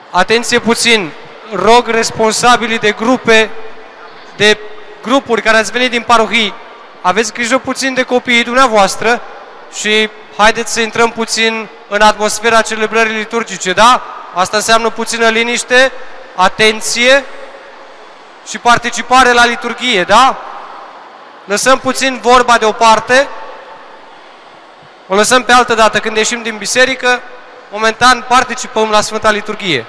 Atenție puțin, rog responsabilii de grupuri care ați venit din parohii, aveți grijă puțin de copiii dumneavoastră și haideți să intrăm puțin în atmosfera celebrării liturgice, da? Asta înseamnă puțină liniște, atenție și participare la liturghie, da? Lăsăm puțin vorba deoparte, o lăsăm pe altă dată când ieșim din biserică, momentan participăm la Sfânta Liturghie.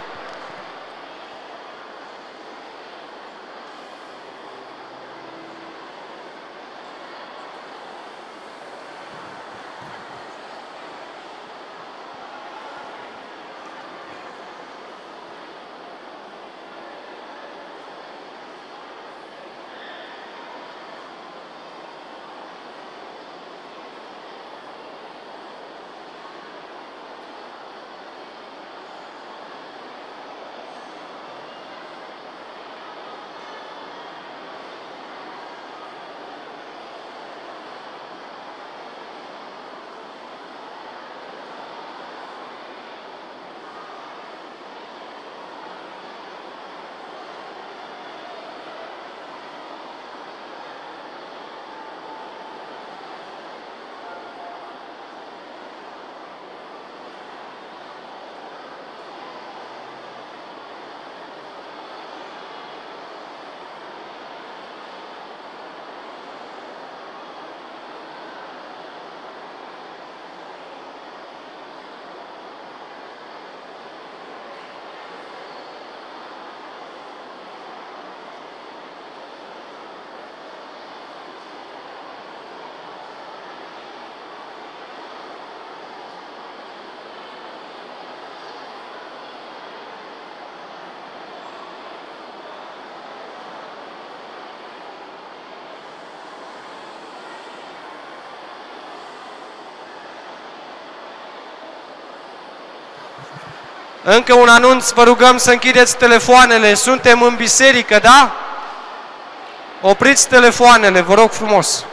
Încă un anunț, vă rugăm să închideți telefoanele, suntem în biserică, da? Opriți telefoanele, vă rog frumos.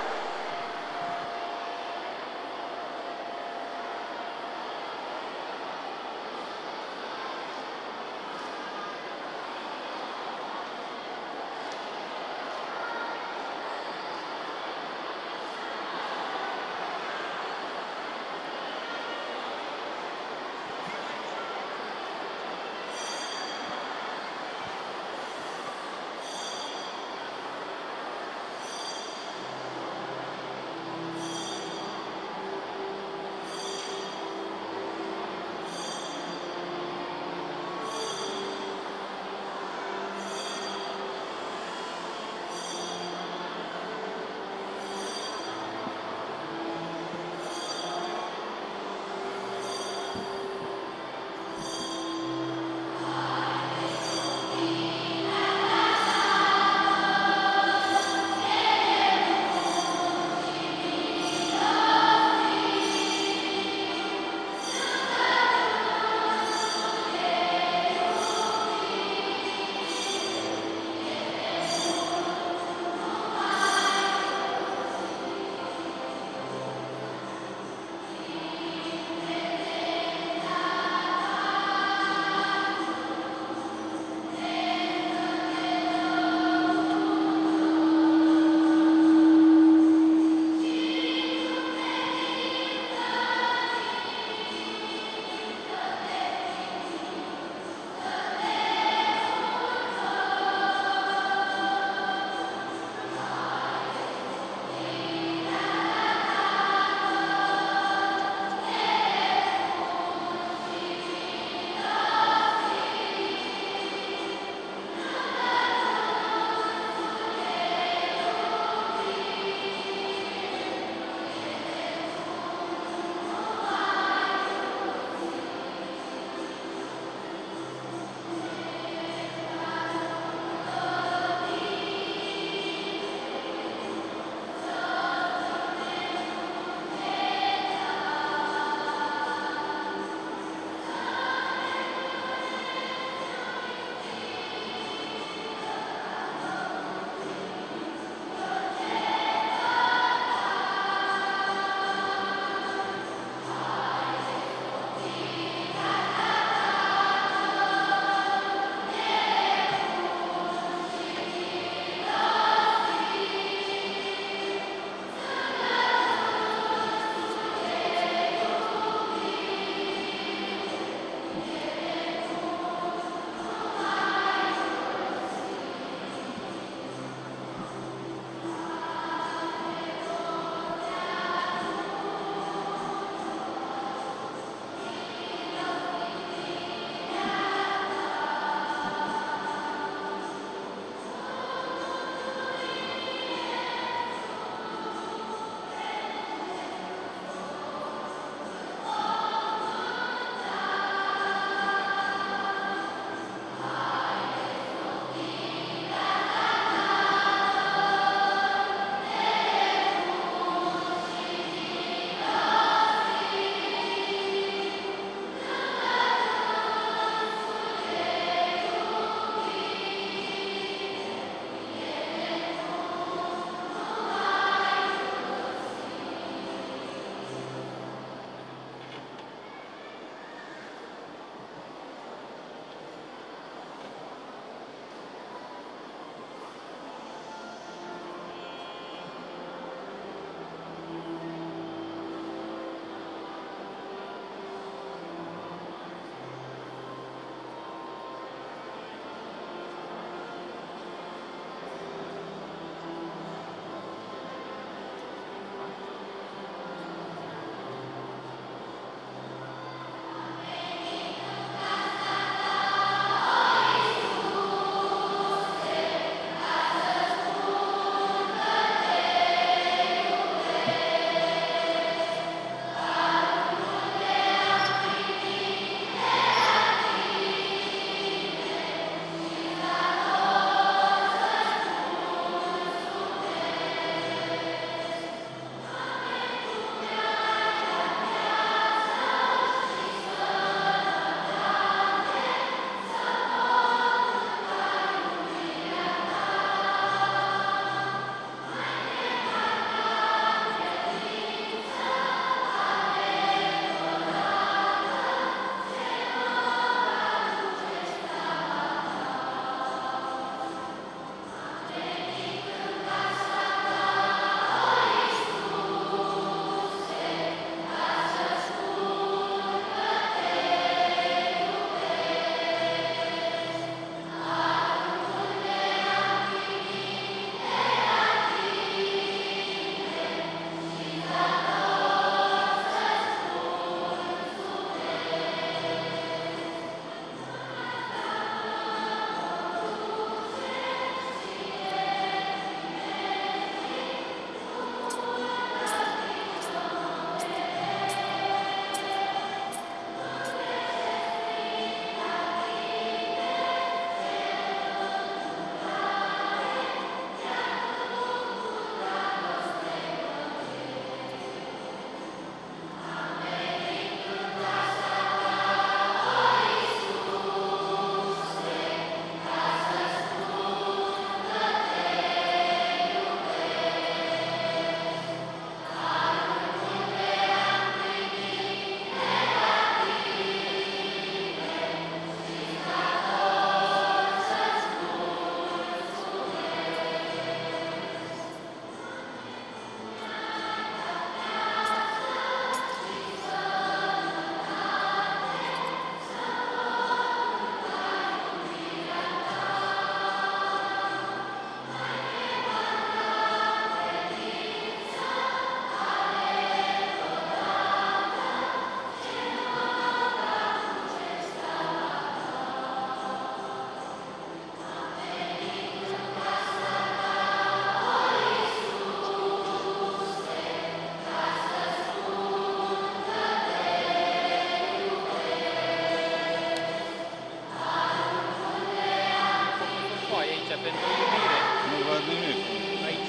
pentru iubire. Nu văd nimic. Aici.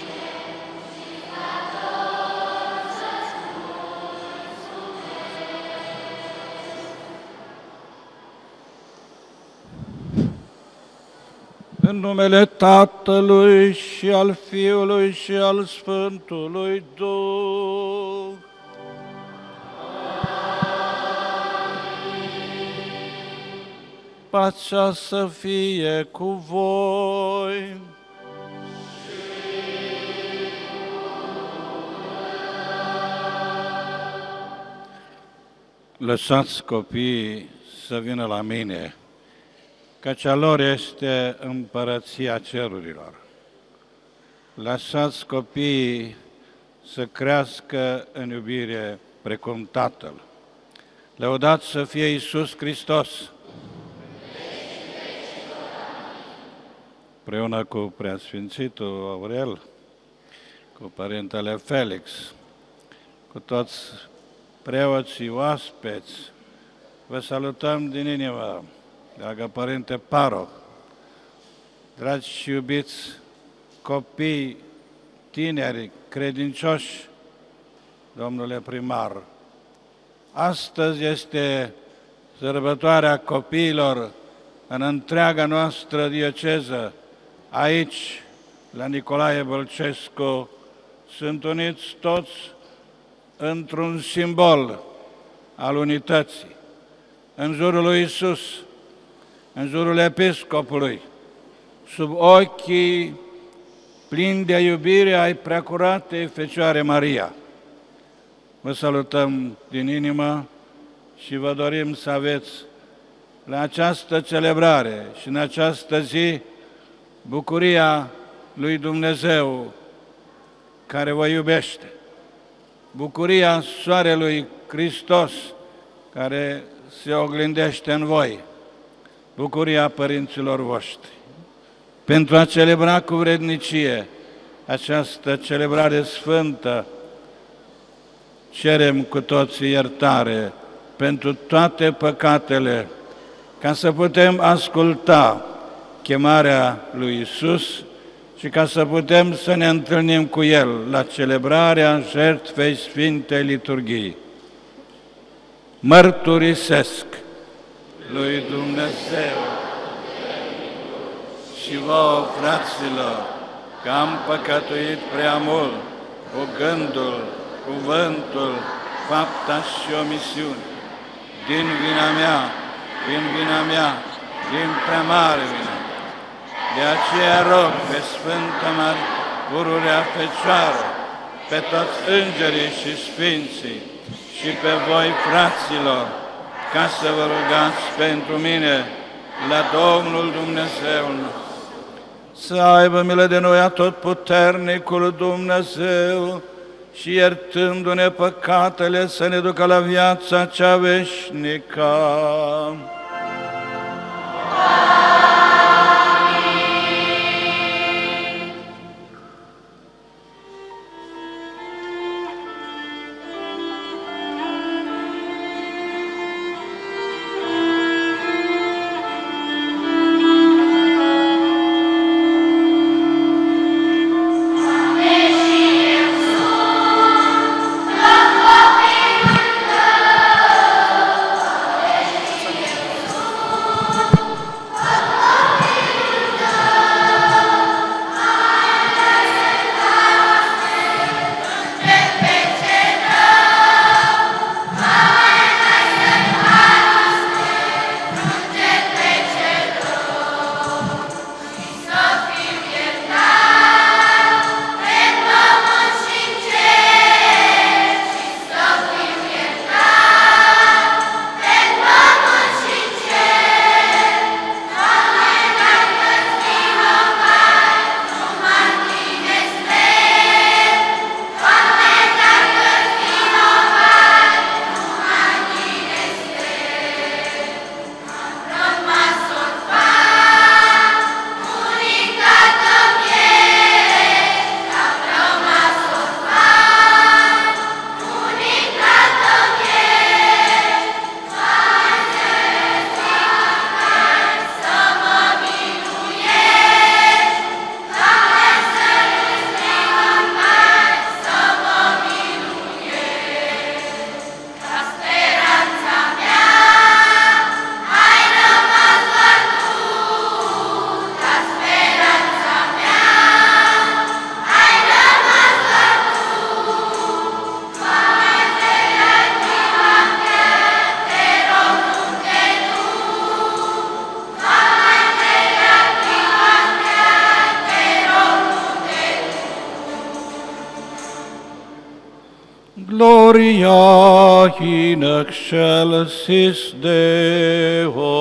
În numele Tatălui și al Fiului și al Sfântului Duh. Pacea să fie cu voi. Lăsați copiii să vină la mine, căci a lor este împărăția cerurilor. Lăsați copiii să crească în iubire precum Tatăl. Lăudat să fie Iisus Hristos! Împreună cu Preasfințitul Aurel, cu Părintele Felix, cu toți preoții oaspeți, vă salutăm din inimă, dragă Părinte Paroh, dragi și iubiți copii, tineri, credincioși, domnule primar. Astăzi este sărbătoarea copiilor în întreaga noastră dieceză. Aici, la Nicolae Bălcescu, sunt uniți toți într-un simbol al unității, în jurul lui Iisus, în jurul Episcopului, sub ochii plini de iubire ai Preacuratei Fecioare Maria. Vă salutăm din inimă și vă dorim să aveți la această celebrare și în această zi bucuria lui Dumnezeu care vă iubește, bucuria Soarelui Hristos care se oglindește în voi, bucuria părinților voștri. Pentru a celebra cu vrednicie această celebrare sfântă, cerem cu toții iertare pentru toate păcatele, ca să putem asculta chemarea lui Iisus și ca să putem să ne întâlnim cu El la celebrarea jertfei Sfintei Liturghii. Mărturisesc lui Dumnezeu și vouă, fraților, că am păcătuit prea mult cu gândul, cuvântul, fapta și omisiune, din vina mea, din prea mare vină. De aceea rog pe Sfânta Pururea Fecioară, pe toți îngerii și sfinții și pe voi, fraților, ca să vă rugați pentru mine la Domnul Dumnezeu nostru. Să aibă milă de noi atotputernicul Dumnezeu și iertându-ne păcatele să ne ducă la viața cea veșnică. gloria in excelsis Deo.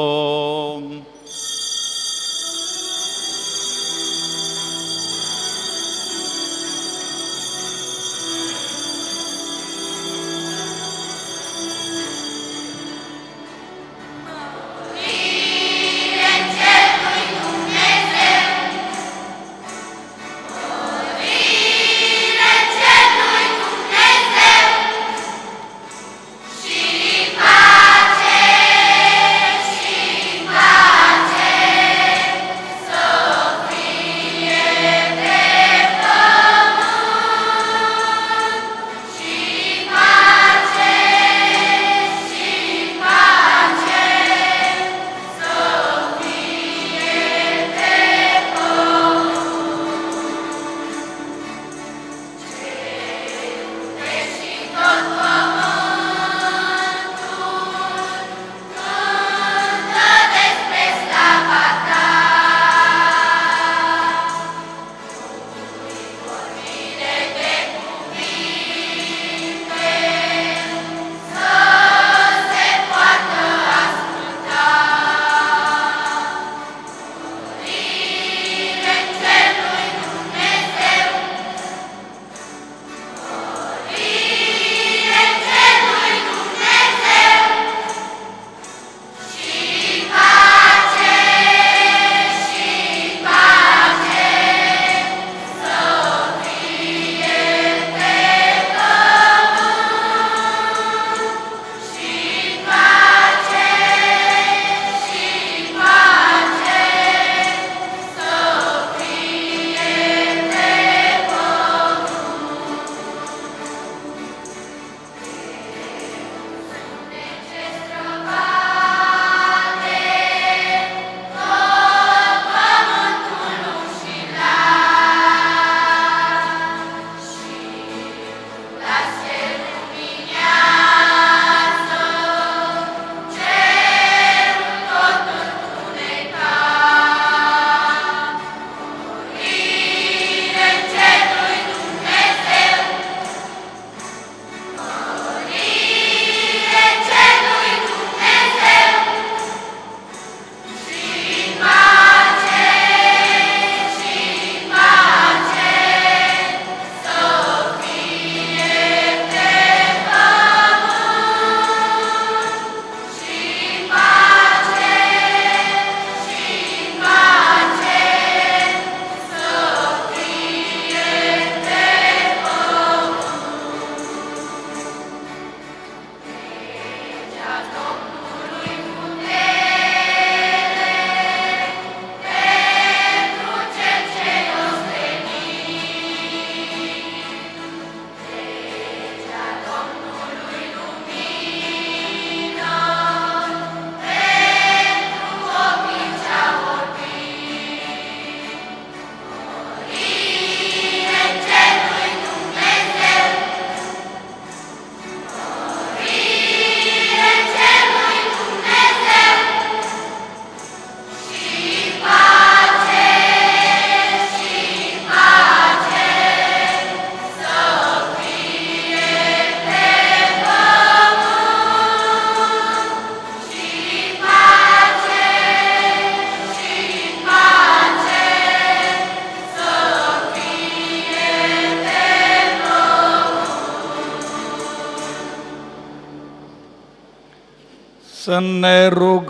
Să ne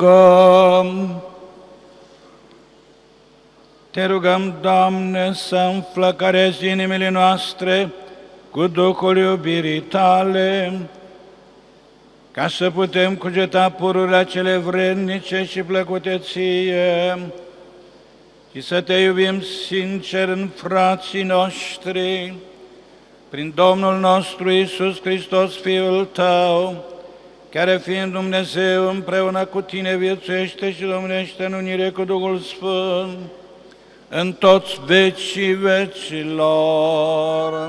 rugăm. Te rugăm, Doamne, să înflăcărezi inimile noastre cu Duhul iubirii Tale, ca să putem cugeta pururile cele vrednice și plăcute Ție și să Te iubim sincer în frații noștri, prin Domnul nostru Iisus Hristos, Fiul Tău, care fiind Dumnezeu împreună cu Tine viețuiește și domnește în unire cu Duhul Sfânt, în toți vecii vecilor.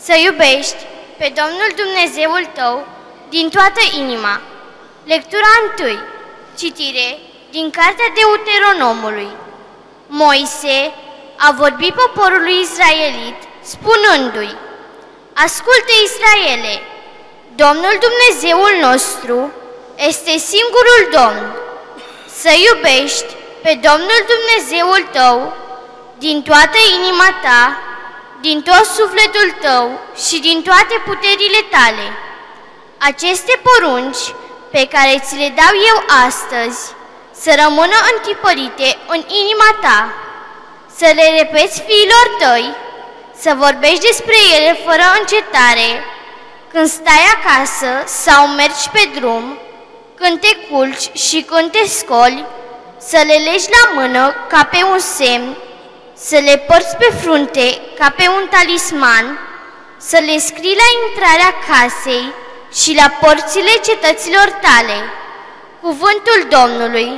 să iubești pe Domnul Dumnezeul tău din toată inima. Lectura 1. Citire din Cartea Deuteronomului. Moise a vorbit poporului israelit, spunându-i: Ascultă, Israele, Domnul Dumnezeul nostru este singurul Domn. Să iubești pe Domnul Dumnezeul tău din toată inima ta, din tot sufletul tău și din toate puterile tale. Aceste porunci pe care ți le dau eu astăzi să rămână întipărite în inima ta, să le repeți fiilor tăi, să vorbești despre ele fără încetare, când stai acasă sau mergi pe drum, când te culci și când te scoli, să le legi la mână ca pe un semn, să le părți pe frunte ca pe un talisman, să le scrii la intrarea casei și la porțile cetăților tale. Cuvântul Domnului.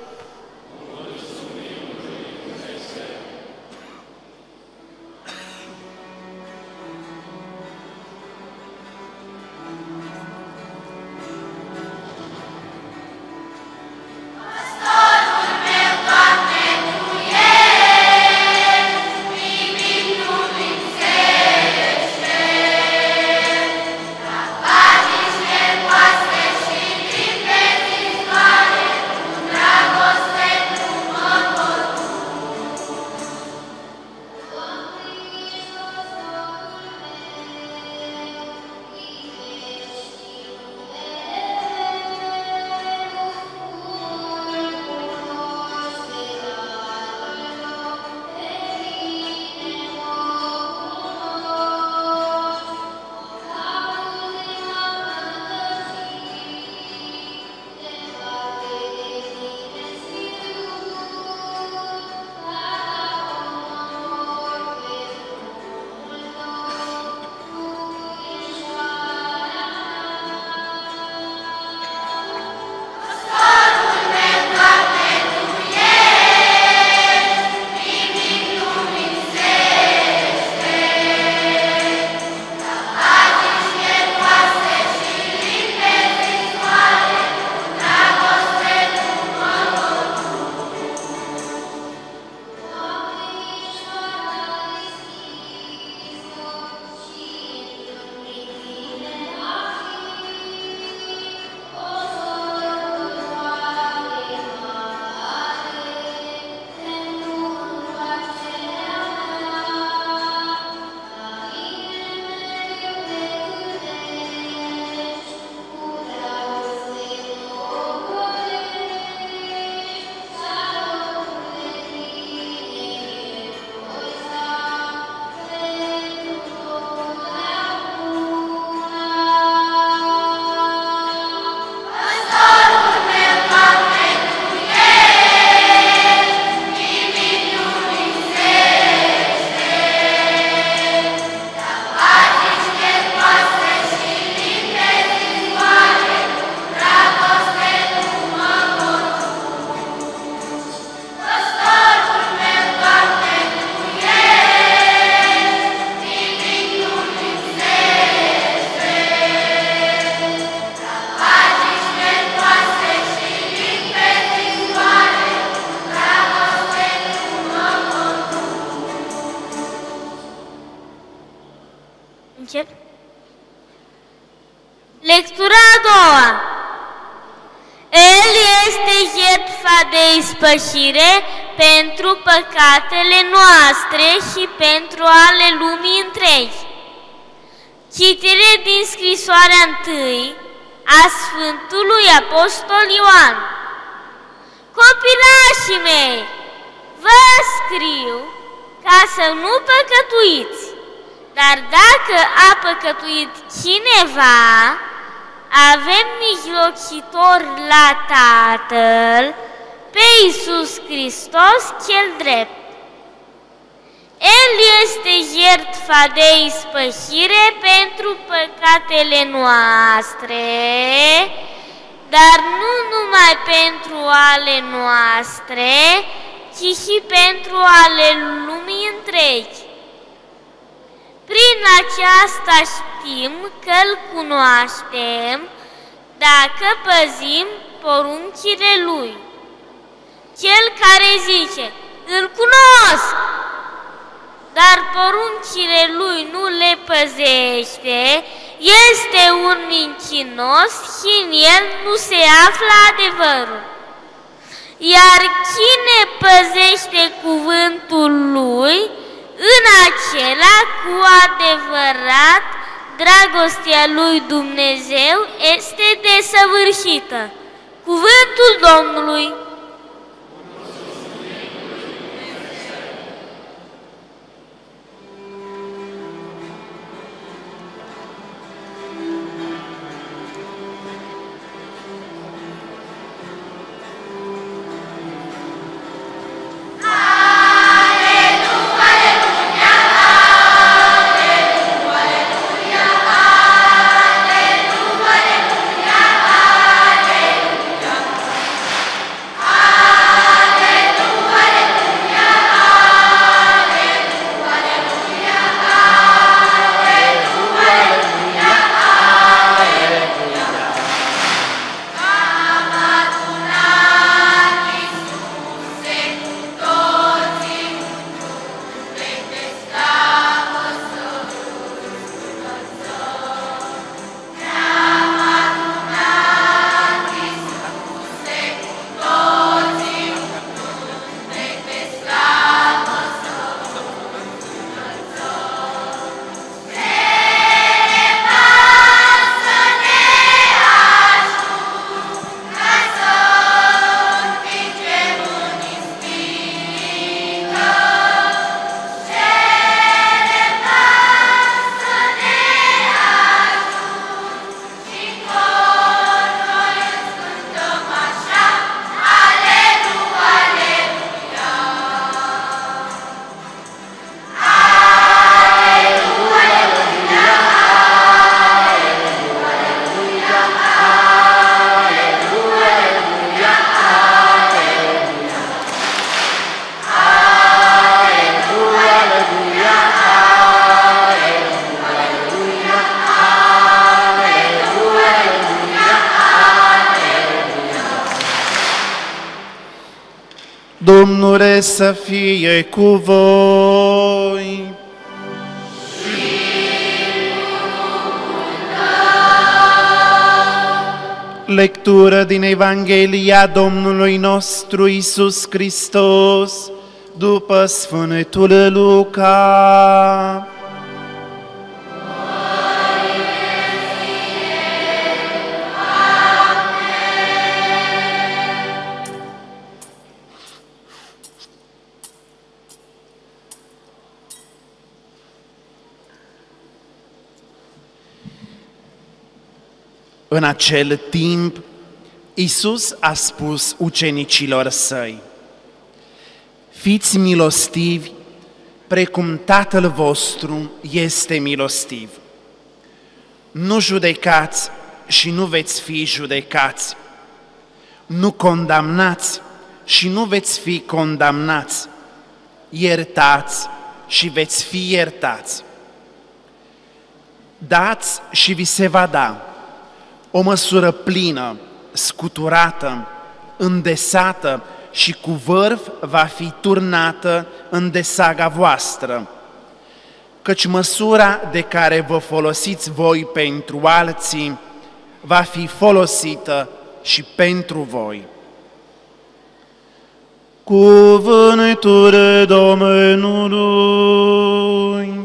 Lectura a doua. El este jertfa de ispășire pentru păcatele noastre și pentru ale lumii întregi. Citire din scrisoarea 1 a Sfântului Apostol Ioan. Copilașii mei, vă scriu ca să nu păcătuiți, dar dacă a păcătuit cineva, avem mijlocitor la Tatăl, pe Iisus Hristos cel drept. El este jertfa de ispășire pentru păcatele noastre, dar nu numai pentru ale noastre, ci și pentru ale lumii întregi. Prin aceasta știm că-L cunoaștem dacă păzim poruncile Lui. Cel care zice, îl cunosc, dar poruncile Lui nu le păzește, este un mincinos și în el nu se află adevărul. Iar cine păzește cuvântul Lui, în acela cu adevărat dragostea lui Dumnezeu este desăvârșită. Cuvântul Domnului. Domnule să fie cu voi. Lectură din Evanghelia Domnului nostru Iisus Hristos după Sfântul Luca. În acel timp, Iisus a spus ucenicilor săi: fiți milostivi, precum Tatăl vostru este milostiv. Nu judecați și nu veți fi judecați. Nu condamnați și nu veți fi condamnați. Iertați și veți fi iertați. Dați și vi se va da. O măsură plină, scuturată, îndesată și cu vârf va fi turnată în desaga voastră. Căci măsura de care vă folosiți voi pentru alții va fi folosită și pentru voi. Cuvântul Domnului.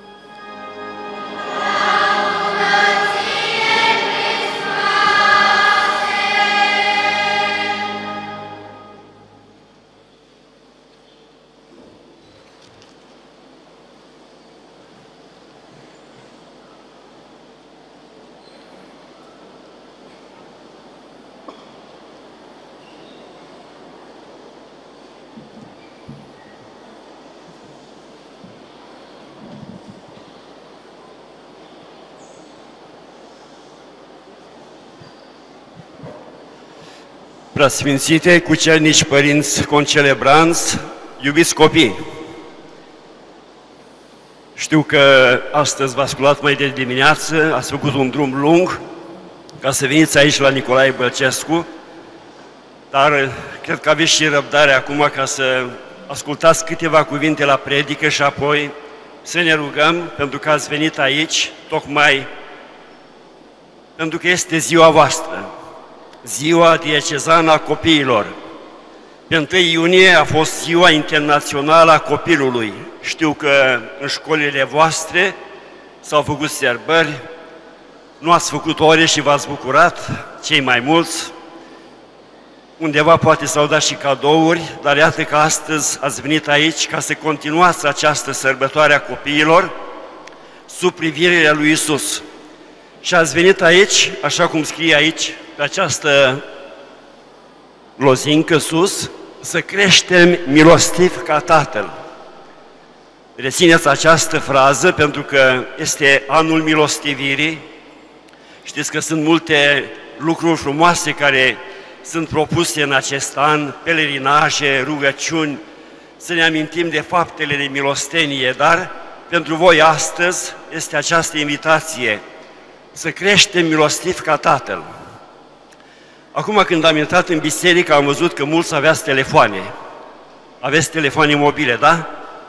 Preasfințite, cucernici părinți concelebranți, iubiți copii, Știu că astăzi v-ați sculat mai de dimineață, ați făcut un drum lung ca să veniți aici la Nicolae Bălcescu, dar cred că aveți și răbdare acum ca să ascultați câteva cuvinte la predică și apoi să ne rugăm pentru că ați venit aici, tocmai pentru că este ziua voastră, ziua diecezană a copiilor. Pe 1 iunie a fost ziua internațională a copilului. Știu că în școlile voastre s-au făcut sărbări, nu ați făcut ore și v-ați bucurat, cei mai mulți. Undeva poate s-au dat și cadouri, dar iată că astăzi ați venit aici ca să continuați această sărbătoare a copiilor sub privirea lui Iisus. Și ați venit aici, așa cum scrie aici, pe această lozincă sus, să creștem milostiv ca Tatăl. Rețineți această frază pentru că este anul milostivirii. Știți că sunt multe lucruri frumoase care sunt propuse în acest an, pelerinaje, rugăciuni, să ne amintim de faptele de milostenie, dar pentru voi astăzi este această invitație, să creștem milostiv ca Tatăl. Acum când am intrat în biserică, am văzut că mulți aveați telefoane. Aveți telefoane mobile, da?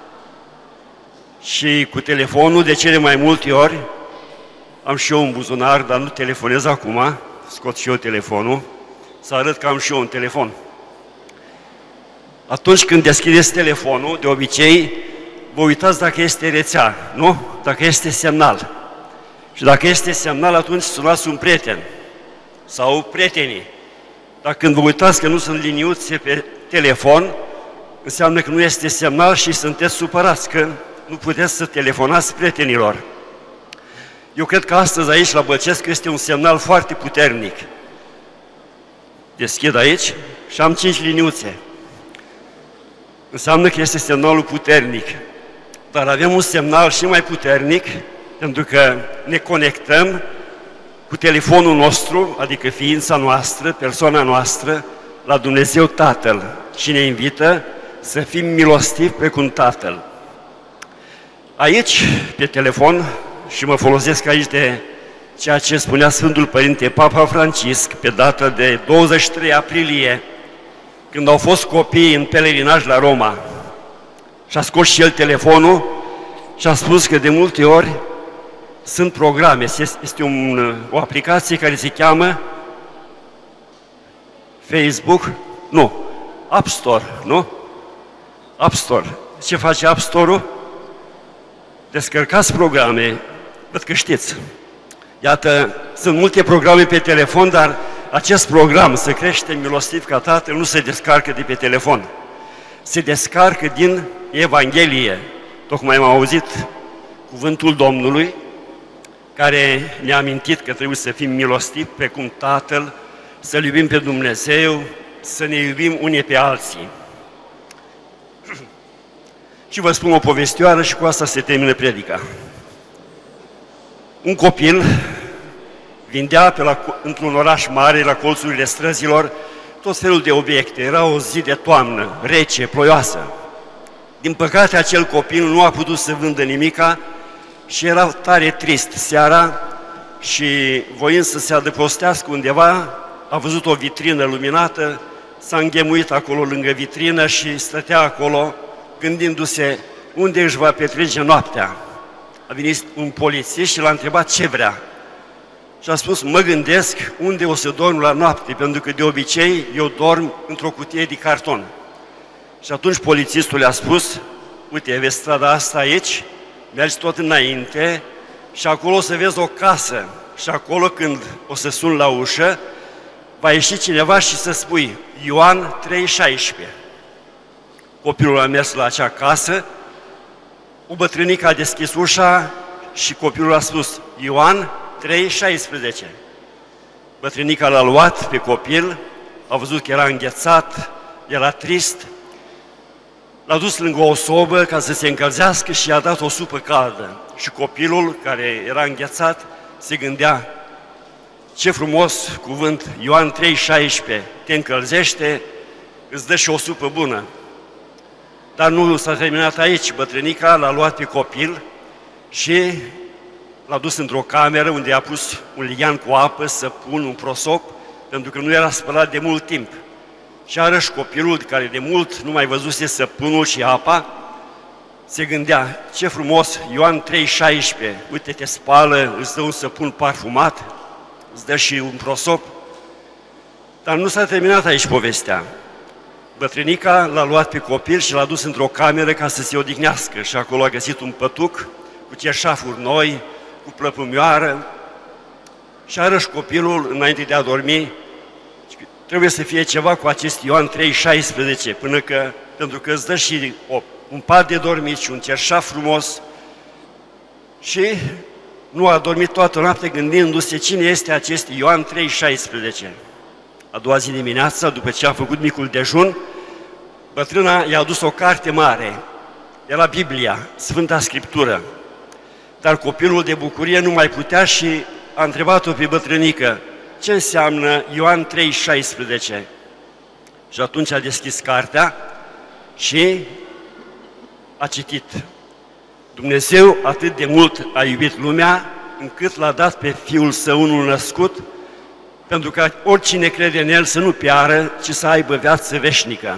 Și cu telefonul, de cele mai multe ori, am și eu un buzunar, dar nu telefonez acum, scot și eu telefonul, să arăt că am și eu un telefon. Atunci când deschideți telefonul, de obicei, vă uitați dacă este rețea, nu? Dacă este semnal. Și dacă este semnal, atunci sunați un prieten sau prietenii. Dar când vă uitați că nu sunt liniuțe pe telefon, înseamnă că nu este semnal și sunteți supărați, că nu puteți să telefonați prietenilor. Eu cred că astăzi aici, la Bălcescu, este un semnal foarte puternic. Deschid aici și am 5 liniuțe. Înseamnă că este semnalul puternic. Dar avem un semnal și mai puternic, pentru că ne conectăm cu telefonul nostru, adică ființa noastră, persoana noastră, la Dumnezeu Tatăl și ne invită să fim milostivi precum Tatăl. Aici, pe telefon, și mă folosesc aici de ceea ce spunea Sfântul Părinte Papa Francisc pe data de 23 aprilie, când au fost copiii în pelerinaj la Roma. Și a scos și el telefonul și a spus că de multe ori sunt programe, este o aplicație care se cheamă Facebook, nu, App Store, nu? App Store. Ce face App Store-ul? Descărcați programe, văd că știți. Iată, sunt multe programe pe telefon, dar acest program, Să creștem milostiv ca Tatăl, nu se descarcă de pe telefon. Se descarcă din Evanghelie. Tocmai am auzit cuvântul Domnului, care ne-a amintit că trebuie să fim milostivi precum Tatăl, să-L iubim pe Dumnezeu, să ne iubim unii pe alții. Și vă spun o povestioară și cu asta se termină predica. Un copil vindea într-un oraș mare, la colțurile străzilor, tot felul de obiecte. Era o zi de toamnă, rece, ploioasă. Din păcate, acel copil nu a putut să vândă nimica și era tare trist seara și, voind să se adăpostească undeva, a văzut o vitrină luminată, s-a înghemuit acolo lângă vitrină și stătea acolo, gândindu-se unde își va petrece noaptea. A venit un polițist și l-a întrebat ce vrea. Și a spus, mă gândesc unde o să dorm la noapte, pentru că de obicei eu dorm într-o cutie de carton. Și atunci polițistul le-a spus, uite, vezi strada asta aici, mergi tot înainte și acolo o să vezi o casă. Și acolo când o să suni la ușă, va ieși cineva și să spui Ioan 3,16. Copilul a mers la acea casă, o bătrânică a deschis ușa și copilul a spus Ioan 3,16. Bătrânica l-a luat pe copil, a văzut că era înghețat, era trist, l-a dus lângă o sobă ca să se încălzească și i-a dat o supă caldă. Și copilul, care era înghețat, se gândea, ce frumos cuvânt, Ioan 3,16, te încălzește, îți dă și o supă bună. Dar nu s-a terminat aici. Bătrânica l-a luat pe copil și l-a dus într-o cameră unde a pus un lighean cu apă, săpun, un prosop, pentru că nu era spălat de mult timp. Și arăși copilul, care de mult nu mai văzuse săpunul și apa, se gândea, ce frumos, Ioan 3,16, uite, te spală, îți dă un săpun parfumat, îți dă și un prosop. Dar nu s-a terminat aici povestea. Bătrânica l-a luat pe copil și l-a dus într-o cameră ca să se odihnească și acolo a găsit un pătuc cu cerșafuri noi, cu plăpumioară și arăși copilul înainte de a dormi. Trebuie să fie ceva cu acest Ioan 3,16, pentru că îți dă și un pat de dormit și un cerșaf frumos. Și nu a dormit toată noaptea gândindu-se cine este acest Ioan 3,16. A doua zi dimineața, după ce a făcut micul dejun, bătrâna i-a adus o carte mare. Era Biblia, Sfânta Scriptură. Dar copilul de bucurie nu mai putea și a întrebat-o pe bătrânică, ce înseamnă Ioan 3,16? Și atunci a deschis cartea și a citit. Dumnezeu atât de mult a iubit lumea, încât l-a dat pe Fiul Său unul născut, pentru că oricine crede în El să nu piară, ci să aibă viață veșnică.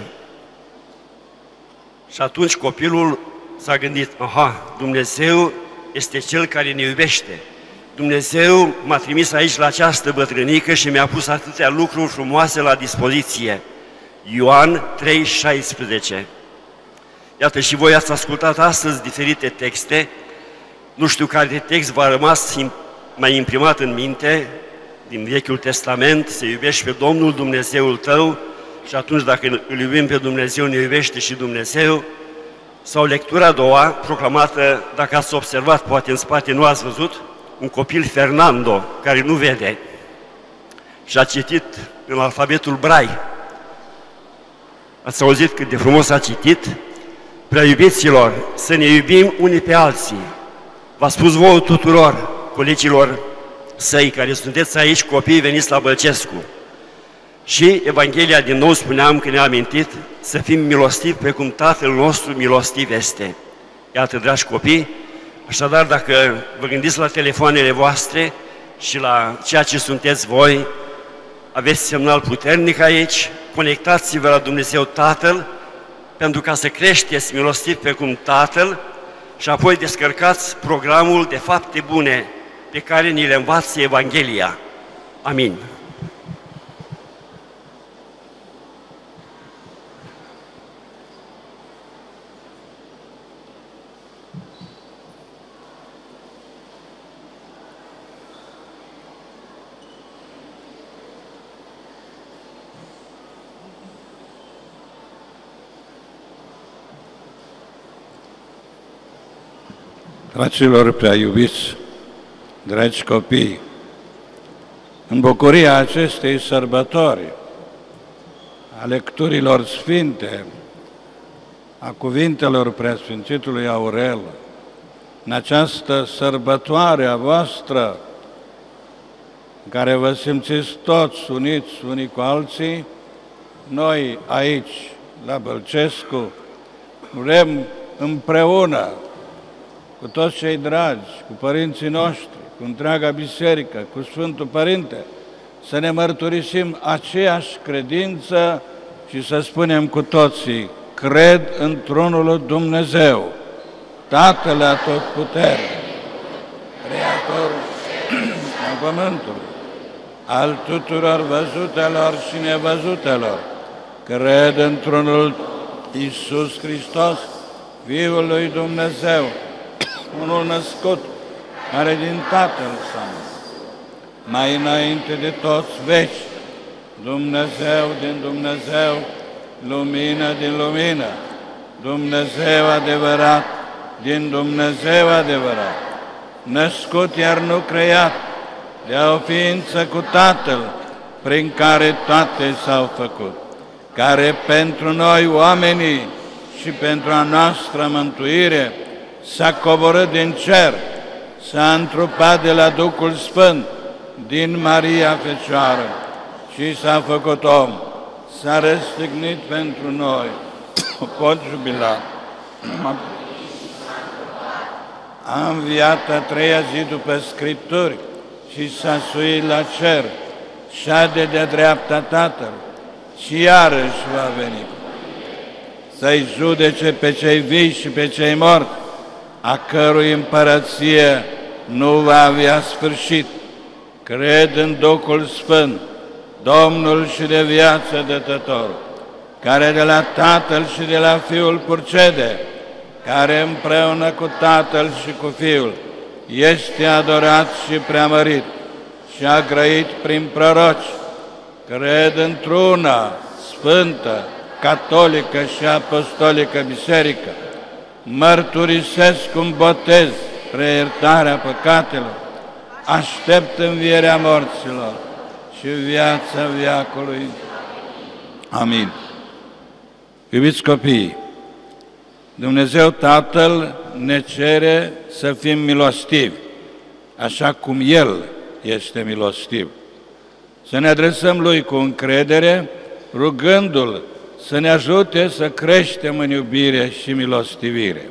Și atunci copilul s-a gândit, aha, Dumnezeu este Cel care ne iubește. Dumnezeu m-a trimis aici la această bătrânică și mi-a pus atâtea lucruri frumoase la dispoziție. Ioan 3,16. Iată, și voi ați ascultat astăzi diferite texte. Nu știu care text v-a rămas mai imprimat în minte din Vechiul Testament, să iubești pe Domnul Dumnezeul tău și atunci dacă îl iubim pe Dumnezeu, ne iubește și Dumnezeu. Sau lectura a doua, proclamată, dacă ați observat, poate în spate nu ați văzut, un copil Fernando, care nu vede și a citit în alfabetul Braille. Ați auzit cât de frumos a citit? Prea iubiților, să ne iubim unii pe alții. V-a spus vouă tuturor, colegilor săi care sunteți aici, copii veniți la Bălcescu. Și Evanghelia din nou spuneam că ne-a amintit să fim milostivi precum Tatăl nostru milostiv este. Iată, dragi copii, așadar dacă vă gândiți la telefoanele voastre și la ceea ce sunteți voi, aveți semnal puternic aici, conectați-vă la Dumnezeu Tatăl, pentru ca să creșteți milostiv precum Tatăl și apoi descărcați programul de fapte bune pe care ni le învață Evanghelia. Amin. Fraților prea iubiți, dragi copii, în bucuria acestei sărbători, a lecturilor sfinte, a cuvintelor Preasfințitului Aurel, în această sărbătoare a voastră, în care vă simțiți toți uniți unii cu alții, noi aici, la Bălcescu, vrem împreună, cu toți cei dragi, cu părinții noștri, cu întreaga biserică, cu Sfântul Părinte, să ne mărturisim aceeași credință și să spunem cu toții, cred într-unul Dumnezeu, Tatăl Atotputernic, Creatorul Pământului, al tuturor văzutelor și nevăzutelor, cred într-unul Iisus Hristos, Fiul lui Dumnezeu, unul născut, care din Tatăl Său, mai înainte de toți veci, Dumnezeu din Dumnezeu, lumină din lumină, Dumnezeu adevărat din Dumnezeu adevărat, născut iar nu creat, de o ființă cu Tatăl, prin care toate s-au făcut, care pentru noi oamenii și pentru a noastră mântuire s-a coborât din cer, s-a întrupat de la Duhul Sfânt, din Maria Fecioară și s-a făcut om, s-a răstignit pentru noi. Pot jubila. a înviat a treia zi după Scripturi și s-a suit la cer, șade de dreapta Tatălui și iarăși va veni să-i judece pe cei vii și pe cei morți, a cărui împărăție nu va avea sfârșit. Cred în Duhul Sfânt, Domnul și de viață dătătorul, care de la Tatăl și de la Fiul purcede, care împreună cu Tatăl și cu Fiul este adorat și preamărit și a grăit prin proroci. Cred într-una sfântă, catolică și apostolică biserică, mărturisesc un botez spre iertarea păcatelor, aștept învierea morților și viața veacului. Amin. Iubiți copii, Dumnezeu Tatăl ne cere să fim milostivi, așa cum El este milostiv. Să ne adresăm Lui cu încredere, rugându-L să ne ajute să creștem în iubire și milostivire.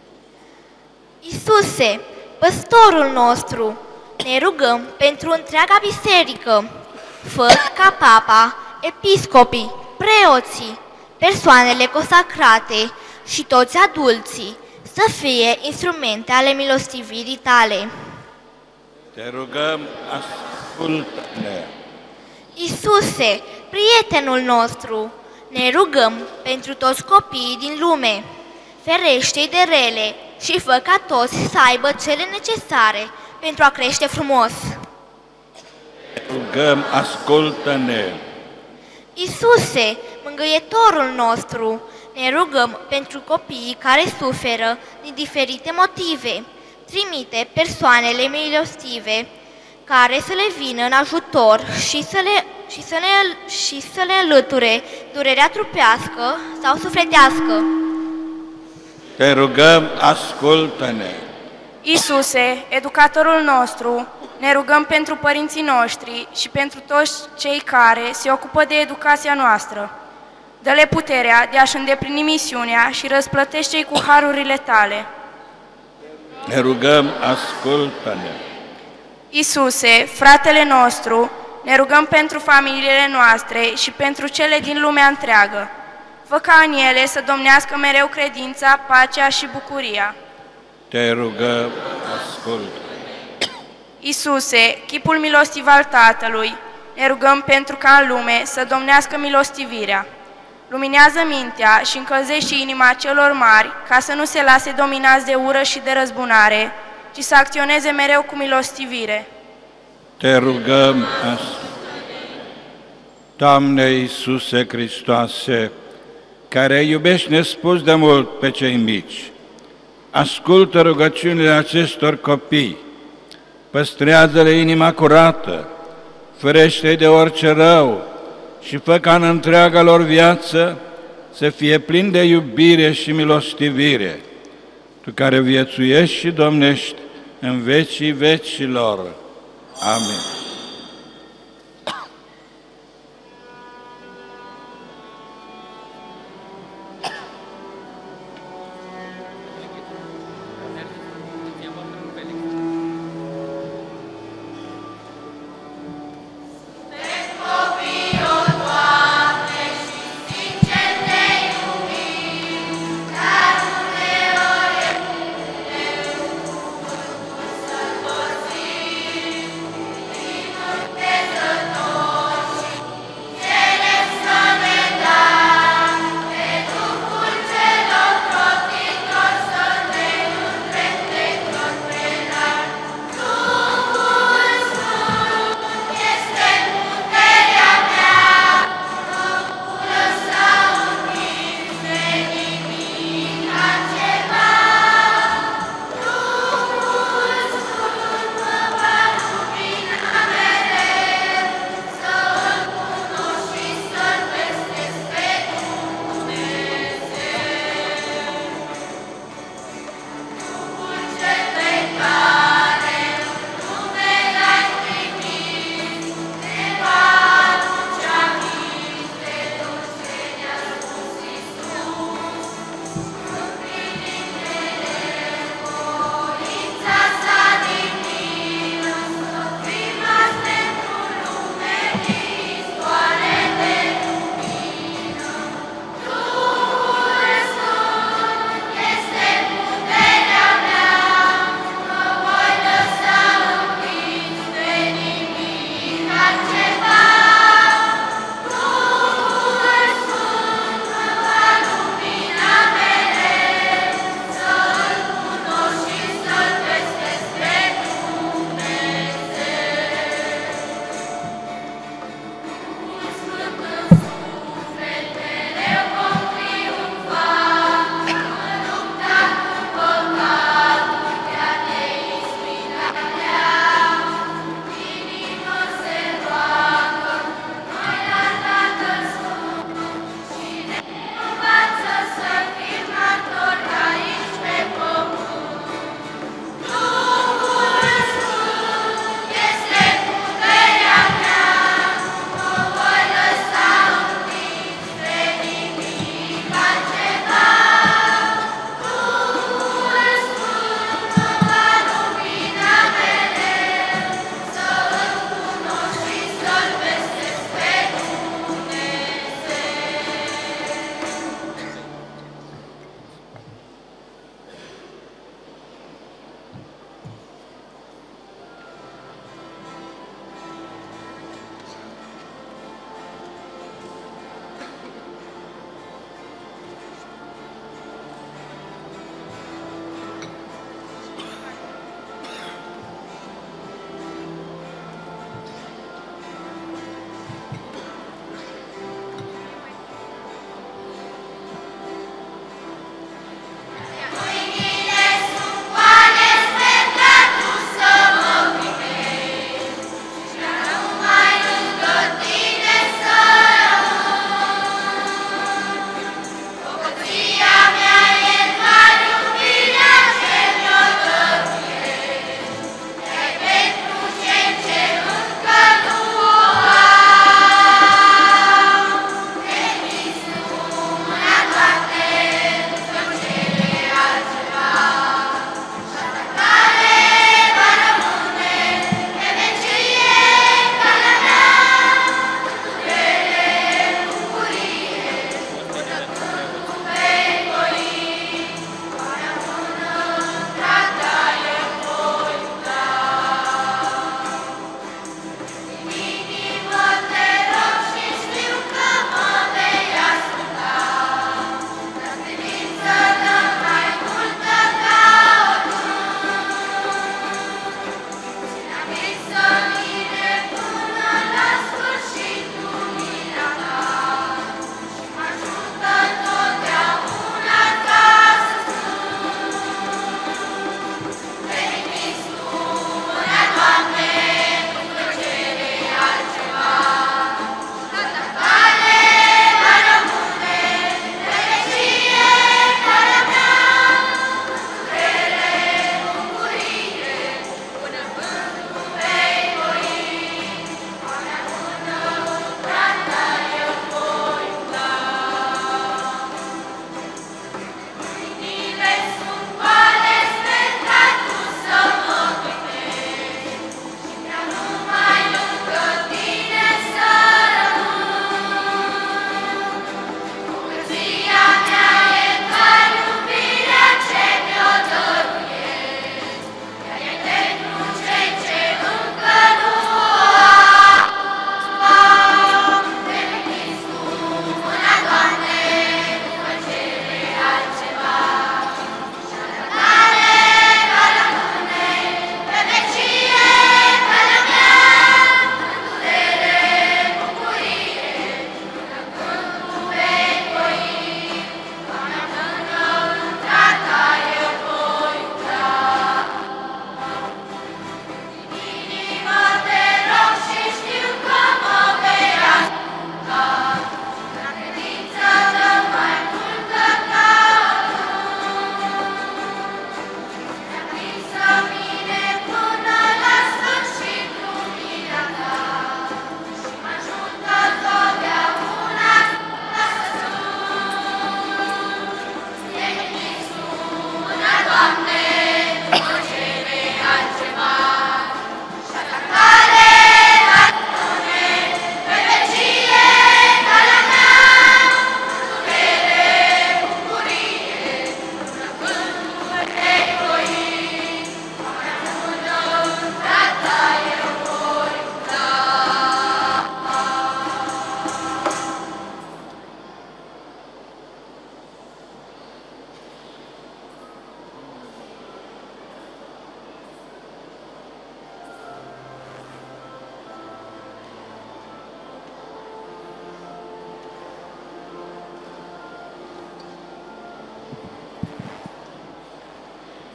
Iisuse, păstorul nostru, ne rugăm pentru întreaga biserică. Fă ca papa, episcopii, preoții, persoanele consacrate și toți adulții să fie instrumente ale milostivirii tale. Te rugăm, ascultă-ne. Iisuse, prietenul nostru, ne rugăm pentru toți copiii din lume. Ferește-i de rele și fă ca toți să aibă cele necesare pentru a crește frumos. Te rugăm, ascultă-ne. Iisuse, mângâietorul nostru, ne rugăm pentru copiii care suferă din diferite motive. Trimite persoanele milostive care să le vină în ajutor și să le înlăture durerea trupească sau sufletească. Te rugăm, ascultă-ne. Iisuse, educatorul nostru, ne rugăm pentru părinții noștri și pentru toți cei care se ocupă de educația noastră. Dă-le puterea de a-și îndeplini misiunea și răsplătește-i cu harurile tale. Ne rugăm, ascultă-ne. Iisuse, fratele nostru, ne rugăm pentru familiile noastre și pentru cele din lumea întreagă. Fă ca în ele să domnească mereu credința, pacea și bucuria. Te rugăm, ascultă. Iisuse, chipul milostiv al Tatălui, ne rugăm pentru ca în lume să domnească milostivirea. Luminează mintea și încălzește inima celor mari ca să nu se lase dominați de ură și de răzbunare, ci să acționeze mereu cu milostivire. Te rugăm, Doamne Iisuse Hristoase, care iubești nespus de mult pe cei mici, ascultă rugăciunile acestor copii, păstrează-le inima curată, ferește-i de orice rău și fă ca în întreaga lor viață să fie plin de iubire și milostivire, Tu care viețuiești și domnești în vecii vecilor. Amin.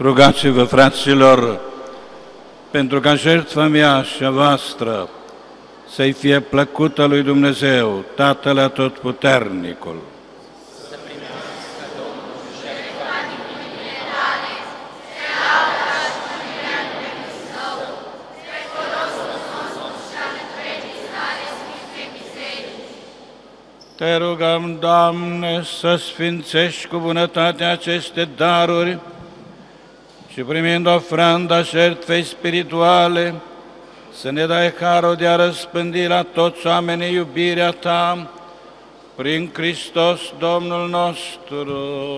Rugați-vă, fraților, pentru ca jertfa mea și a voastră să-i fie plăcută lui Dumnezeu, Tatăl Atotputernicul. Te rugăm, Doamne, să sfințești cu bunătate aceste daruri și primind ofranda jertfei spirituale, să ne dai harul de a răspândi la toți oamenii iubirea Ta, prin Hristos Domnul nostru.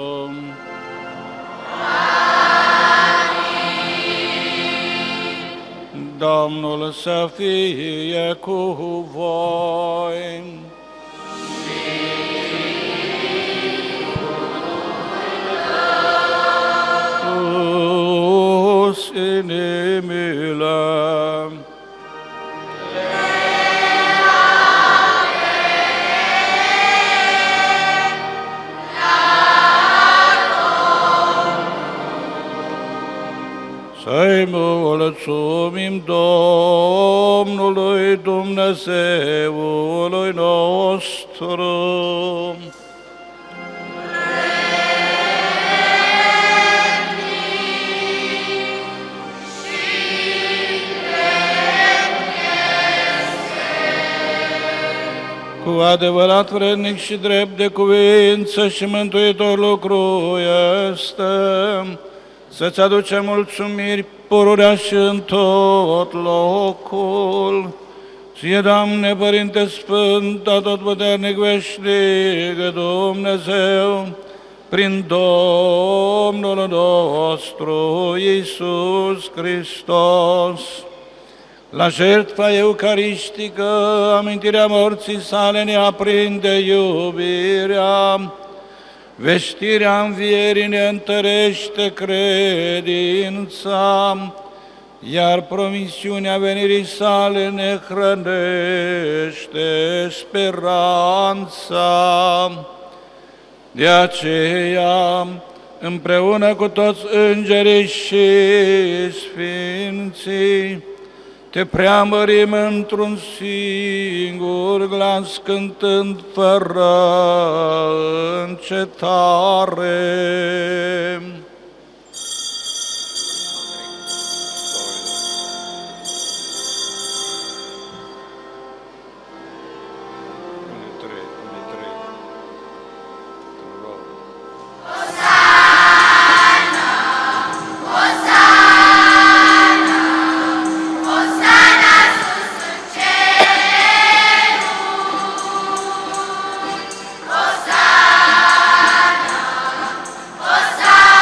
Amin. Domnul să fie cu voi. Inimile. Să-i mulțumim Domnului Dumnezeului nostru. Cu adevărat vrednic și drept de cuvință și mântuitor lucru este să-ți aducem mulțumiri pururea și în tot locul. Ție, Doamne, Părinte Sfânt, Atotputernic veșnic Dumnezeu, prin Domnul nostru Iisus Hristos, la jertfa eucaristică, amintirea morții sale ne aprinde iubirea, vestirea învierii ne întărește credința, iar promisiunea venirii sale ne hrănește speranța. De aceea, împreună cu toți îngerii și sfinții, te preamărim într-un singur glas, cântând fără încetare. Hosanna,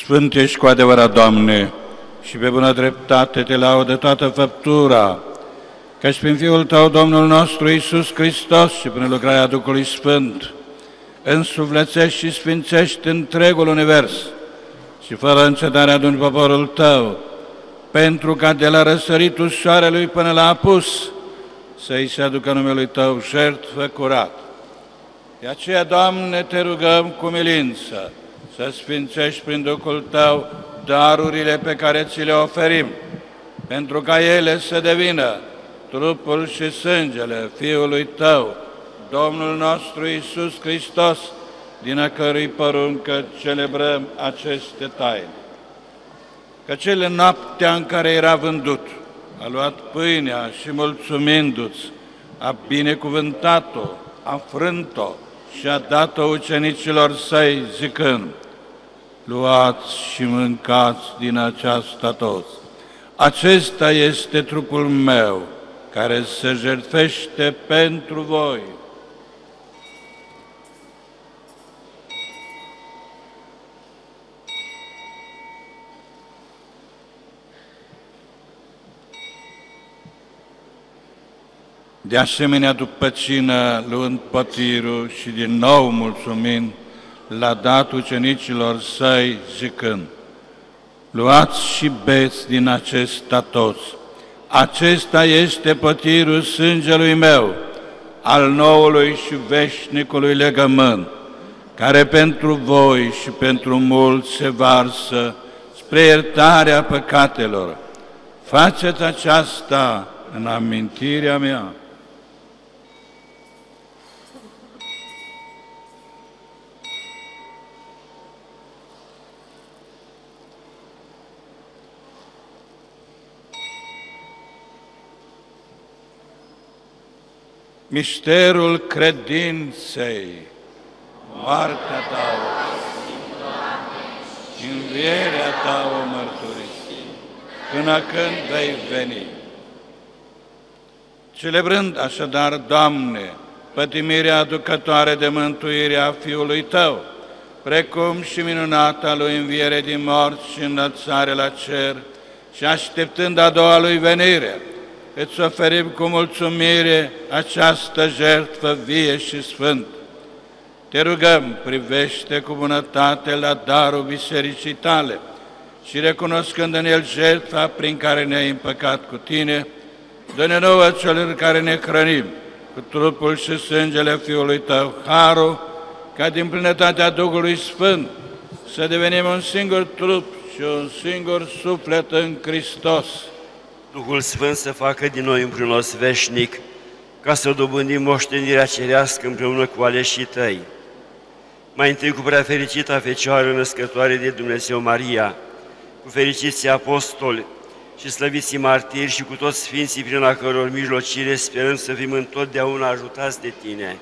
Sfânt ești cu adevărat, Doamne, și pe bună dreptate te laudă toată făptura, căci prin Fiul Tău, Domnul nostru Iisus Hristos, și prin lucrarea Duhului Sfânt, însuflețești și sfințești întregul univers și fără încetare aduni poporul Tău, pentru ca de la răsăritul soarelui până la apus să-i se aducă numelui Tău jertfă curată. De aceea, Doamne, te rugăm cu milință să sfințești prin Duhul Tău darurile pe care ți le oferim, pentru ca ele să devină trupul și sângele Fiului Tău, Domnul nostru Iisus Hristos, din a cărui poruncă celebrăm aceste taine. Că cele noaptea în care era vândut, a luat pâinea și mulțumindu-ți, a binecuvântat-o, a frânt-o și a dat-o ucenicilor săi, zicând: luați și mâncați din aceasta toți. Acesta este trupul meu, care se jertfește pentru voi. De asemenea, după cină, luând pătirul și din nou mulțumind, l-a dat ucenicilor săi, zicând: luați și beți din acesta toți. Acesta este pătirul sângelui meu, al noului și veșnicului legământ, care pentru voi și pentru mulți se varsă spre iertarea păcatelor. Faceți aceasta în amintirea mea. Misterul credinței, moartea Ta, învierea Ta o mărturisim, până când vei veni. Celebrând așadar, Doamne, pătimirea aducătoare de mântuire a Fiului Tău, precum și minunata Lui înviere din morți și înălțare la cer, și așteptând a doua Lui venire, îți oferim cu mulțumire această jertfă vie și sfântă. Te rugăm, privește cu bunătate la darul bisericii Tale și recunoscând în el jertfa prin care ne-ai împăcat cu Tine, dă-ne nouă celor care ne hrănim cu trupul și sângele Fiului Tău harul, ca din plinătatea Duhului Sfânt să devenim un singur trup și un singur suflet în Hristos. Duhul Sfânt să facă din noi un prinos veșnic, ca să dobândim moștenirea cerească împreună cu aleșii Tăi. Mai întâi cu prea fericita Fecioară născătoare de Dumnezeu Maria, cu fericiții apostoli și slăviții martiri și cu toți sfinții prin a căror mijlocire sperăm să fim întotdeauna ajutați de Tine.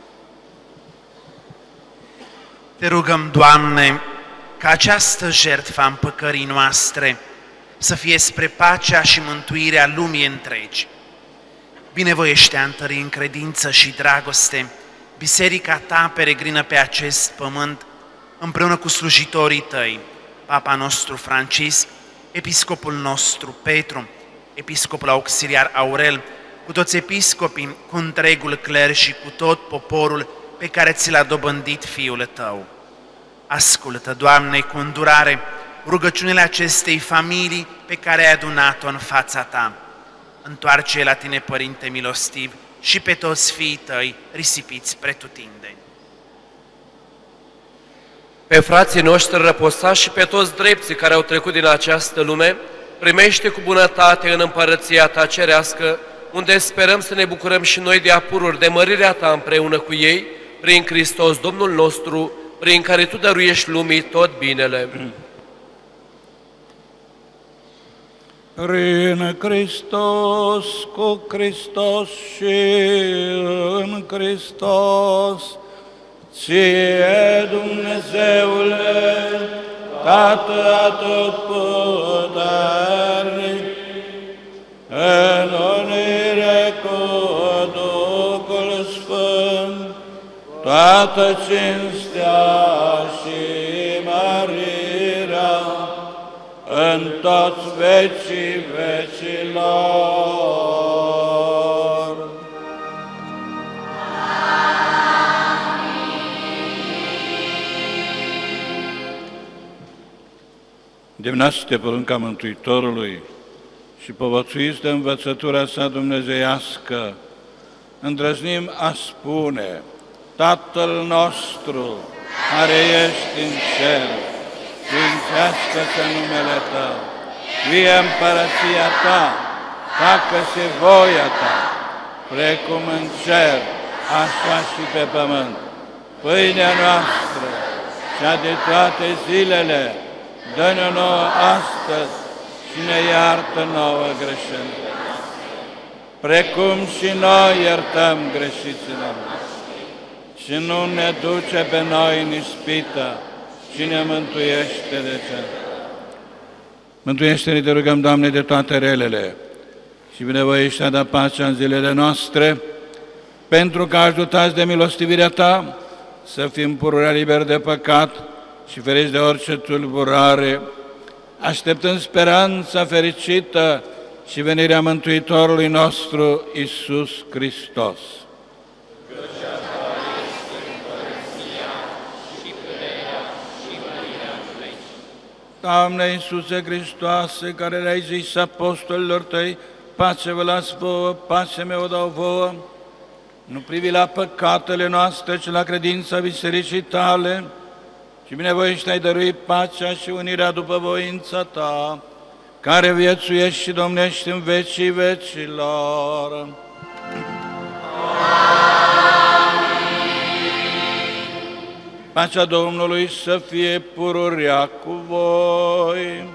Te rugăm, Doamne, ca această jertfă a împăcării noastre să fie spre pacea și mântuirea lumii întregi. Binevoiește a întări în credință și dragoste biserica Ta peregrină pe acest pământ, împreună cu slujitorii Tăi, Papa nostru Francisc, Episcopul nostru Petru, Episcopul auxiliar Aurel, cu toți episcopii, cu întregul cler și cu tot poporul pe care ți l-a dobândit Fiul Tău. Ascultă, Doamne, cu îndurare rugăciunile acestei familii pe care ai adunat-o în fața Ta. Întoarce la Tine, Părinte milostiv, și pe toți fiii Tăi risipiți pretutindeni. Pe frații noștri răposați și pe toți drepții care au trecut din această lume, primește cu bunătate în împărăția Ta cerească, unde sperăm să ne bucurăm și noi de apururi de mărirea Ta împreună cu ei, prin Hristos Domnul nostru, prin care Tu dăruiești lumii tot binele. Prin Hristos, cu Hristos și în Hristos, Ție, Dumnezeule, Tată atotputernic, în unire cu Duhul Sfânt, toată cinstea și mărirea în toți vecii vecilor. Demnați de porunca Mântuitorului și povățuiți de învățătura sa dumnezeiască, îndrăznim a spune: Tatăl nostru, care ești în cer, sfințească-se numele Tău, vie împărăția Ta, facă-se voia Ta, precum în cer, așa și pe pământ. Pâinea noastră, cea de toate zilele, dă-ne nouă astăzi și ne iartă nouă greșelile, precum și noi iertăm greșiților. Și nu ne duce pe noi în ispită, ci ne mântuiește de cel. Mântuiește-ne, te rugăm, Doamne, de toate relele și binevoiește da pacea în zilele noastre, pentru că ajutați de milostivirea Ta să fim pururea liberi de păcat și feriți de orice tulburare, așteptând speranța fericită și venirea Mântuitorului nostru, Iisus Hristos. Doamne Iisuse Hristoase, care le-ai zis apostolilor Tăi, pace vă las vouă, pace mea o dau vouă, nu privi la păcatele noastre, ci la credința bisericii Tale, și binevoiește ai dărui pacea și unirea după voința Ta, care viețuiești și domnești în vecii vecilor. Amin. Pacea Domnului să fie pururea cu voi.